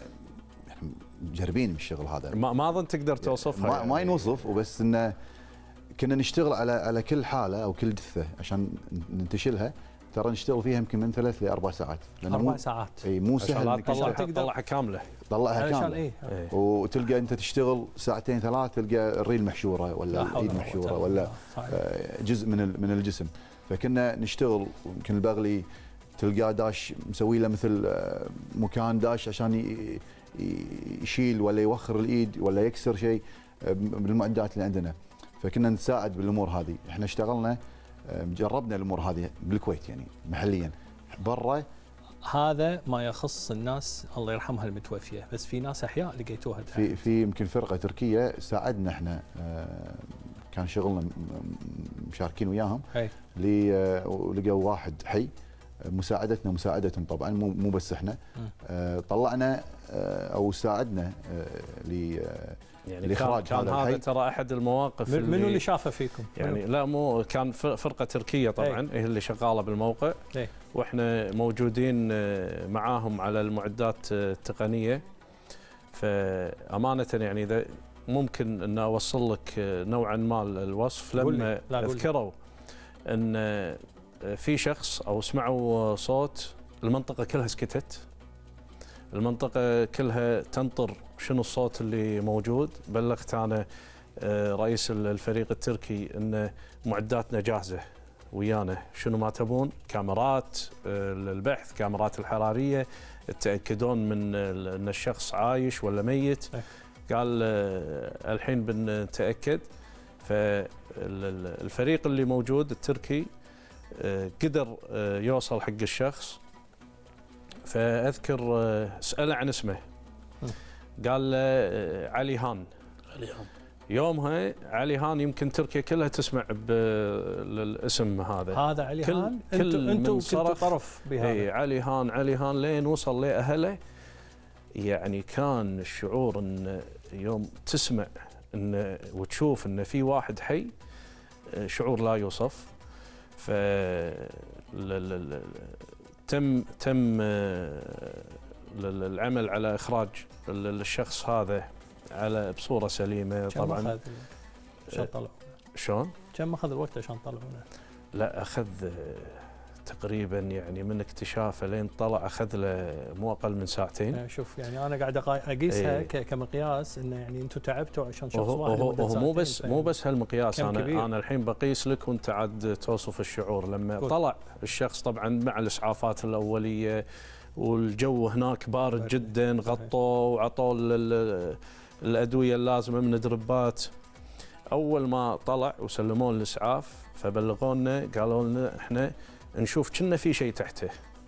مجربين بالشغل هذا، ما ما اظن تقدر توصفها ما, يعني. ما ينوصف، وبس انه كنا نشتغل على على كل حاله او كل جثه عشان ننتشلها، ترى نشتغل فيها يمكن من ثلاث لاربع ساعات. اربع ساعات اي مو سهل انك تطلعها تطلعها كامله تطلعها كامله إيه؟ إيه. وتلقى انت تشتغل ساعتين ثلاث تلقى الريل محشوره ولا الايد محشوره ولا جزء من من الجسم، فكنا نشتغل. يمكن البغلي تلقاه داش مسوي له مثل مكان داش عشان يشيل ولا يوخر الايد ولا يكسر شيء بالمعدات اللي عندنا، فكنا نتساعد بالامور هذه. احنا اشتغلنا جربنا الامور هذه بالكويت يعني محليا، برا هذا ما يخص الناس الله يرحمها المتوفيه، بس في ناس احياء لقيتوها في في يمكن فرقه تركيه ساعدنا احنا، كان شغلنا مشاركين وياهم ولقوا واحد حي، مساعدتنا مساعدتهم طبعا مو مو بس احنا، طلعنا او ساعدنا ل يعني الاخراج. كان هذا, هذا ترى احد المواقف من منو اللي شافه فيكم؟ يعني لا مو كان فرقه تركيه طبعا هي اللي شغاله بالموقع، هي. واحنا موجودين معاهم على المعدات التقنيه، فامانه يعني اذا ممكن ان اوصل لك نوعا ما الوصف لما اذكروا ان في شخص او سمعوا صوت المنطقه كلها سكتت، المنطقه كلها تنطر شنو الصوت اللي موجود. بلغت انا رئيس الفريق التركي ان معداتنا جاهزه ويانا، شنو ما تبون، كاميرات البحث، كاميرات الحراريه، تاكدون من ان الشخص عايش ولا ميت. قال الحين بنتاكد. فالفريق اللي موجود التركي قدر يوصل حق الشخص، فاذكر ساله عن اسمه، قال له علي هان. علي هان يومها علي هان يمكن تركيا كلها تسمع بالاسم هذا. هذا علي كل هان انتم انتم كنتوا طرف بهذا. اي علي هان علي هان لين وصل لاهله. يعني كان الشعور ان يوم تسمع ان وتشوف ان في واحد حي، شعور لا يوصف. ف تم تم العمل على اخراج الشخص هذا على بصوره سليمه طبعا. عشان طلعوا شلون؟ كم اخذ الوقت عشان طلعونا؟ لا اخذ تقريبا يعني من اكتشافه لين طلع اخذ له مو اقل من ساعتين. شوف يعني انا قاعد اقيسها ايه كمقياس انه يعني انتم تعبتوا عشان شخص وهو واحد. وهو مو بس مو بس هالمقياس، انا كبير. انا الحين بقيس لك وانت عاد توصف الشعور لما كل. طلع الشخص طبعا مع الاسعافات الاوليه والجو هناك بارد جدا، غطوا وعطوا الادويه اللازمه من دربات. اول ما طلع وسلموه الاسعاف فبلغونا قالوا لنا احنا نشوف كنا في شيء تحته،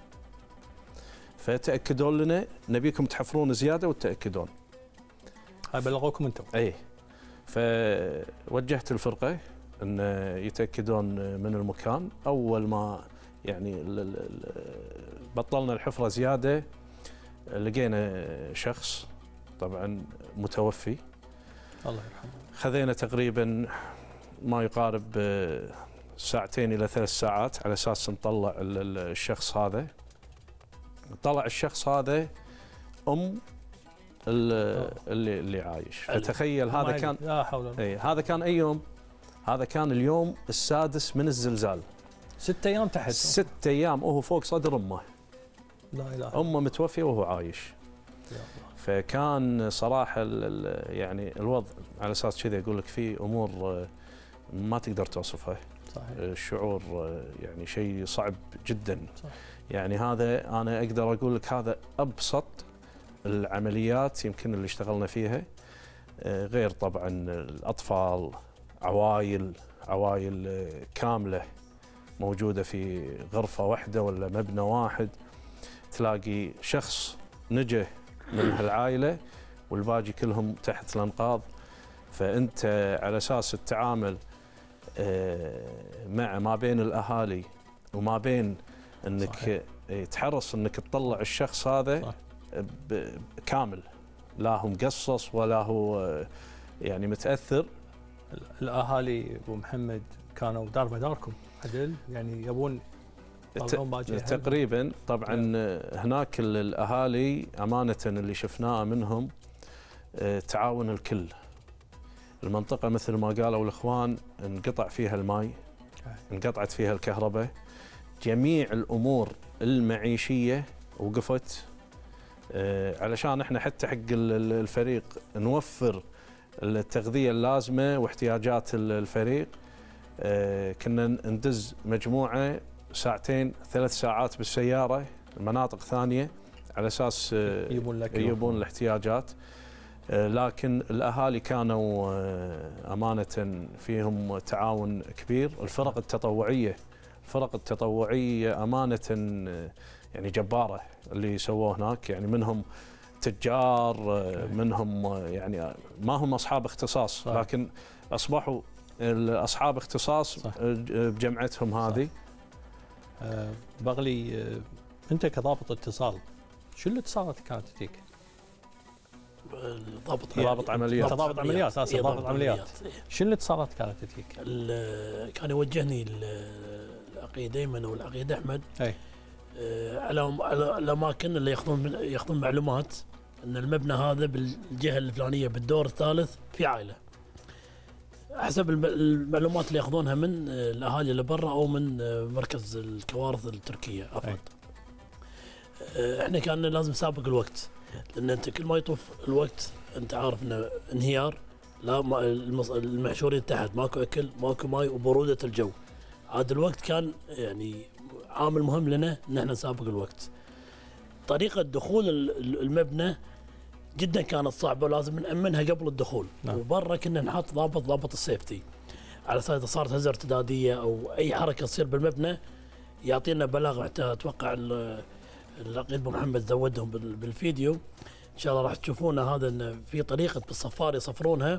فتاكدوا لنا نبيكم تحفرون زياده وتاكدون. هاي بلغوكم انتم؟ اي. فوجهت الفرقه ان يتاكدون من المكان. اول ما يعني بطلنا الحفره زياده لقينا شخص طبعا متوفي، الله يرحمه. خذينا تقريبا ما يقارب ساعتين الى ثلاث ساعات على اساس نطلع الشخص هذا. طلع الشخص هذا ام اللي اللي عايش. فتخيل هذا كان لا حول ولا اي هذا كان اي يوم؟ هذا كان اليوم السادس من الزلزال. ست ايام تحت. ست ايام وهو فوق صدر امه. لا اله. امه متوفيه وهو عايش. فكان صراحه يعني الوضع على اساس كذا اقول لك في امور ما تقدر توصفها. صحيح. الشعور يعني شيء صعب جدا. صح. يعني هذا انا اقدر اقول لك هذا ابسط العمليات يمكن اللي اشتغلنا فيها، غير طبعا الاطفال، عوائل عوائل كامله موجوده في غرفه واحده ولا مبنى واحد، تلاقي شخص نجا من هالعائله والباقي كلهم تحت الانقاض. فانت على اساس التعامل مع ما بين الاهالي وما بين انك صحيح. تحرص انك تطلع الشخص هذا كامل، لا هو مقصص ولا هو يعني متاثر. الاهالي ابو محمد كانوا دار مداركم عدل، يعني يبون تقريبا. طبعا هناك الاهالي امانه اللي شفناه منهم تعاون الكل. المنطقه مثل ما قالوا الاخوان انقطع فيها الماء، انقطعت فيها الكهرباء، جميع الامور المعيشيه وقفت علشان احنا حتى حق الفريق نوفر التغذيه اللازمه واحتياجات الفريق. كنا ندز مجموعه ساعتين ثلاث ساعات بالسياره مناطق ثانيه على اساس يجيبون يجيبون الاحتياجات. لكن الاهالي كانوا امانه فيهم تعاون كبير. الفرق التطوعيه الفرق التطوعيه امانه يعني جباره اللي سووه هناك، يعني منهم تجار، منهم يعني ما هم اصحاب اختصاص لكن اصبحوا اصحاب اختصاص بجمعتهم هذه. أه بغلي، أه انت كضابط اتصال شو الاتصالات كانت تجيك؟ ضابط ضابط عمليات. ضابط عمليات اساسا ضابط عمليات. شو الاتصالات كانت تجيك؟ كان يوجهني العقيد ايمن والعقيد احمد اي على الاماكن اللي ياخذون ياخذون معلومات ان المبنى هذا بالجهه الفلانيه بالدور الثالث في عائله. حسب المعلومات اللي ياخذونها من الاهالي اللي برا او من مركز الكوارث التركيه عفوا. احنا كان لازم نسابق الوقت، لان انت كل ما يطوف الوقت انت عارف انه انهيار، لا المحشورين تحت ماكو اكل ماكو ماي وبروده الجو. هذا الوقت كان يعني عامل مهم لنا ان احنا نسابق الوقت. طريقه دخول المبنى جدا كانت صعبه ولازم نامنها قبل الدخول. نعم. وبرا كنا نحط ضابط ضابط السيفتي على اساس اذا صارت هزه ارتداديه او اي حركه تصير بالمبنى يعطينا بلاغ. حتى اتوقع العقيد ابو محمد زودهم بالفيديو ان شاء الله راح تشوفونه. هذا إن في طريقه بالصفار يصفرونها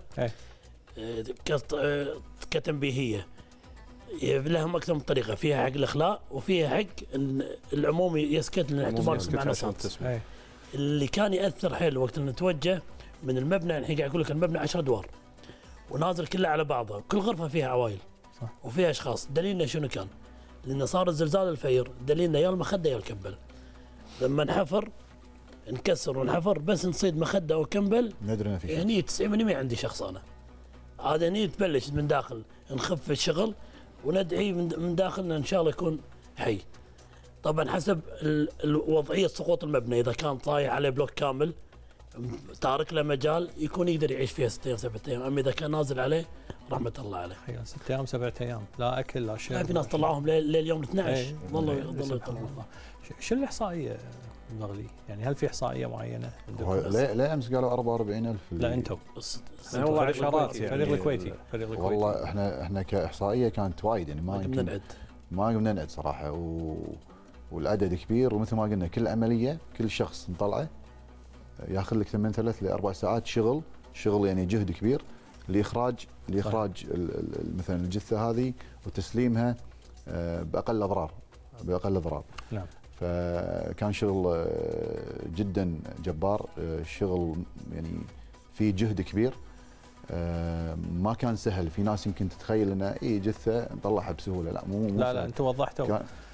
كتنبيهيه، لهم اكثر من طريقه، فيها حق الاخلاء وفيها حق ان العموم يسكت للاحتمال يسمع نصات. اللي كان ياثر حيل وقت ان نتوجه من المبنى، الحين قاعد اقول لك المبنى عشرة ادوار ونازل كله على بعضه، كل غرفه فيها عوائل صح. وفيها اشخاص. دليلنا شنو كان؟ لان صار الزلزال الفير، دليلنا يا المخده يا الكمبل. لما نحفر نكسر ونحفر بس نصيد مخده وكمبل ندري في يعني تسعين بالمئة عندي شخص انا. هذا هني تبلش من داخل نخف الشغل وندعي من داخلنا ان شاء الله يكون حي. طبعا حسب الوضعيه سقوط المبنى، اذا كان طايح عليه بلوك كامل تارك له مجال يكون يقدر يعيش فيها ست ايام سبعة ايام، اما اذا كان نازل عليه رحمه الله عليه. حقيقة ست ايام سبعة ايام لا اكل لا شرب. في ناس طلعوهم لليوم اثنعش ظلوا ظلوا يطلعون. شو الاحصائيه بغلي؟ يعني هل في احصائيه معينه؟ لا لا امس قالوا أربعة وأربعين ألف. لا انتم هو عشرات يعني. الفريق الكويتي الفريق الكويتي والله احنا احنا كاحصائيه كانت وايد يعني ما قمنا نعد ما قمنا نعد صراحه و... والعدد كبير. ومثل ما قلنا كل عمليه كل شخص نطلعه ياخذ لك من ثلاث لاربع ساعات شغل شغل يعني جهد كبير لاخراج لاخراج مثلا الجثه هذه وتسليمها باقل اضرار باقل اضرار. نعم. فكان شغل جدا جبار، شغل يعني في جهد كبير ما كان سهل. في ناس يمكن تتخيل انه اي جثه نطلعها بسهوله، لا مو لا لا انتم وضحتوا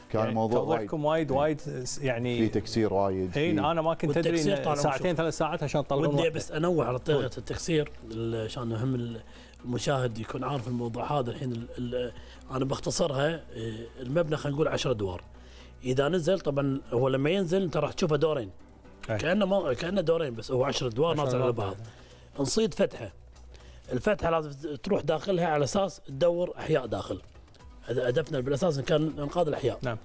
كان يعني الموضوع توضيحكم وايد وايد يعني في تكسير وايد. اي في- انا ما كنت ادري والتكسير إن طالما ساعتين شوف. ثلاث ساعات عشان تطلعون ودي واحدة. بس انوه على طريقه التكسير عشان هم المشاهد يكون عارف الموضوع هذا. الحين ال ال انا بختصرها. إيه، المبنى خلينا نقول عشرة ادوار. اذا نزل طبعا هو لما ينزل انت راح تشوفه دورين أي. كانه ما كانه دورين بس هو عشرة ادوار عشرة نازل على أدوار. بعض. نصيد فتحه. الفتحه لازم تروح داخلها على اساس تدور احياء داخل. هدفنا بالاساس إن كان انقاذ الاحياء. نعم.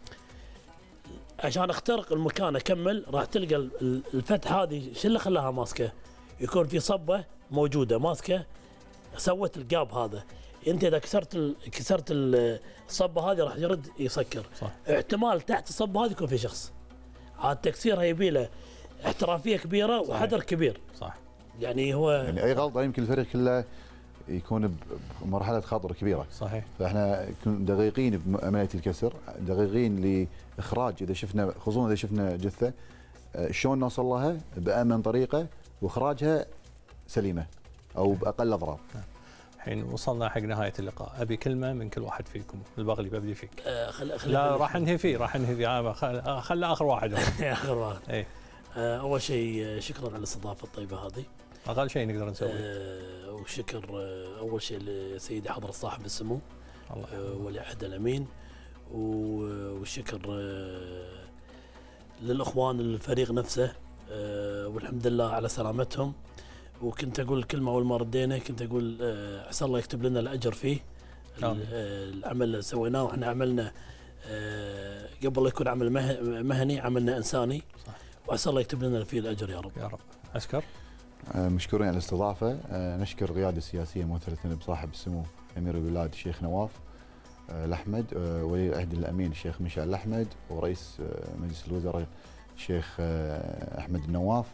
عشان اخترق المكان اكمل راح تلقى ال- ال- الفتحه هذه شو اللي خلاها ماسكه؟ يكون في صبه موجوده ماسكه سوت الجاب هذا. انت اذا كسرت ال... كسرت ال- الصبه هذه راح يرد يسكر. صح. احتمال تحت الصبه هذه يكون في شخص. هذا التكسير يبي له احترافيه كبيره وحذر كبير. صح. يعني هو يعني اي غلطه يمكن الفريق كله يكون ب- بمرحله خطر كبيره. صحيح. فاحنا نكون دقيقين بعمليه الكسر، دقيقين لاخراج اذا شفنا، خصوصا اذا شفنا جثه آه، شلون نوصل لها بامن طريقه واخراجها سليمه او باقل اضرار. الحين وصلنا حق نهايه اللقاء، ابي كلمه من كل واحد فيكم. البغلي ببدي فيك. آه خل... خل... لا راح انهي فيه راح انهي فيه آه، خل... خلى اخر واحد هو. اخر واحد. اي آه اول شيء آه، شكرا على الاستضافه الطيبه هذه. اقل شيء نقدر نسويه. آه وشكر آه اول شيء لسيدي حضرة صاحب السمو الله آه ولي عهد الامين. و- والشكر آه للاخوان الفريق نفسه آه والحمد لله على سلامتهم. وكنت اقول كلمه اول ما ردينا كنت اقول آه عسى الله يكتب لنا الاجر فيه. آمين. آه العمل اللي سويناه واحنا عملنا آه قبل لا يكون عمل مه- مهني عملنا انساني. صح. وعسى الله يكتب لنا فيه الاجر يا رب. يا رب. عسكر. آه، مشكورين على الاستضافه. آه، نشكر القياده السياسيه ممثله بصاحب السمو امير البلاد الشيخ نواف آه، الاحمد، آه، ولي العهد الامين الشيخ مشعل الاحمد، ورئيس آه، مجلس الوزراء الشيخ آه، احمد النواف،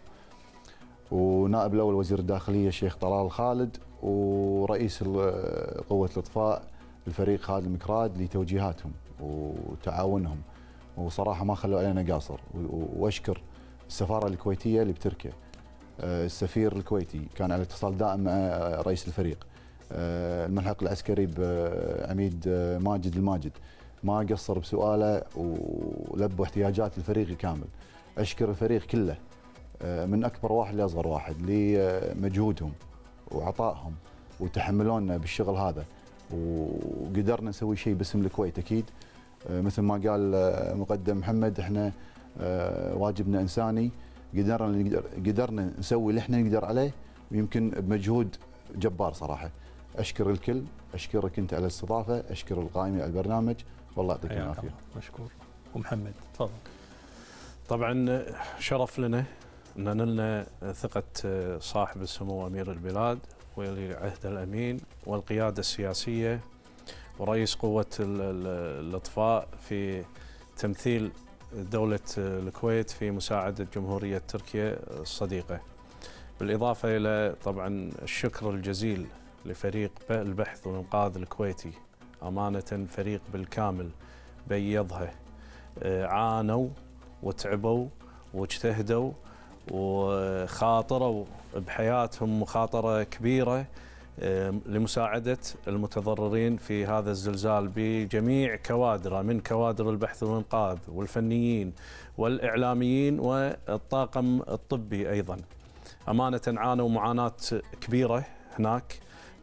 ونائب الاول وزير الداخليه الشيخ طلال خالد، ورئيس ال- قوه الاطفاء الفريق خالد المكراد لتوجيهاتهم وتعاونهم، وصراحه ما خلوا علينا قاصر. و- واشكر السفاره الكويتيه اللي بتركيا، آه، السفير الكويتي كان على اتصال دائم مع آه، رئيس الفريق، آه، الملحق العسكري بعميد آه، ماجد الماجد ما قصر بسؤاله ولبوا احتياجات الفريق كامل. اشكر الفريق كله آه، من اكبر واحد لاصغر واحد لمجهودهم وعطائهم وتحملونا بالشغل هذا، وقدرنا نسوي شيء باسم الكويت اكيد. آه، مثل ما قال آه، مقدم محمد، احنا آه، واجبنا انساني، قدرنا قدرنا نسوي اللي احنا نقدر عليه، ويمكن بمجهود جبار صراحه. اشكر الكل، اشكرك انت على الاستضافه، اشكر القائمين على البرنامج، والله يعطيكم حياك العافيه. الله. مشكور. ومحمد تفضل. طبعا شرف لنا ان نلنا ثقه صاحب السمو امير البلاد ولي عهد الامين والقياده السياسيه ورئيس قوه ال- ال- الاطفاء في تمثيل دوله الكويت في مساعده جمهوريه تركيا الصديقه. بالاضافه الى طبعا الشكر الجزيل لفريق البحث والانقاذ الكويتي، امانه فريق بالكامل بيضها، آه، عانوا وتعبوا واجتهدوا وخاطروا بحياتهم مخاطرة كبيرة آه، لمساعدة المتضررين في هذا الزلزال بجميع كوادره، من كوادر البحث والإنقاذ والفنيين والإعلاميين والطاقم الطبي أيضا. أمانة عانوا معاناة كبيرة هناك،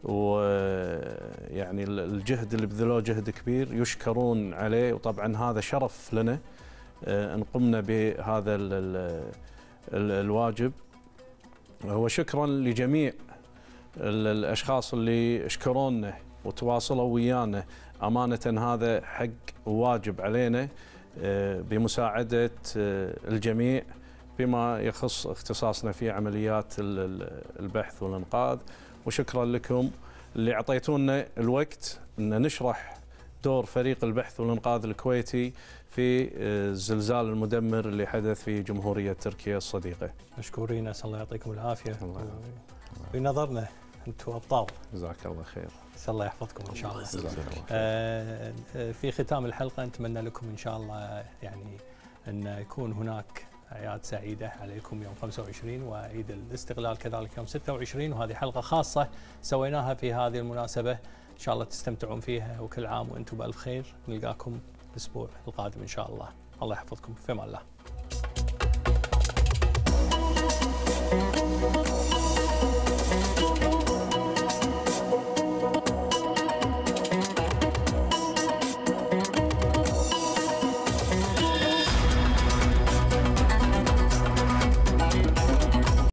ويعني الجهد اللي بذلوه جهد كبير يشكرون عليه، وطبعا هذا شرف لنا ان قمنا بهذا ال ال ال الواجب. هو شكرا لجميع ال الاشخاص اللي اشكرونا وتواصلوا ويانا، امانه هذا حق وواجب علينا بمساعده الجميع بما يخص اختصاصنا في عمليات البحث والانقاذ. وشكرا لكم اللي اعطيتونا الوقت ان نشرح دور فريق البحث والانقاذ الكويتي في الزلزال المدمر اللي حدث في جمهوريه تركيا الصديقه. مشكورين، اسال الله يعطيكم العافيه. الله في نظرنا انتم ابطال. جزاك الله خير. اسال الله يحفظكم ان شاء الله. جزاك الله خير. آه في ختام الحلقه نتمنى لكم ان شاء الله يعني ان يكون هناك اعياد سعيده عليكم يوم خمسة وعشرين وعيد الاستقلال كذلك يوم ستة وعشرين، وهذه حلقه خاصه سويناها في هذه المناسبه، ان شاء الله تستمتعون فيها، وكل عام وانتم بالف خير. نلقاكم الاسبوع القادم ان شاء الله. الله يحفظكم، في امان الله.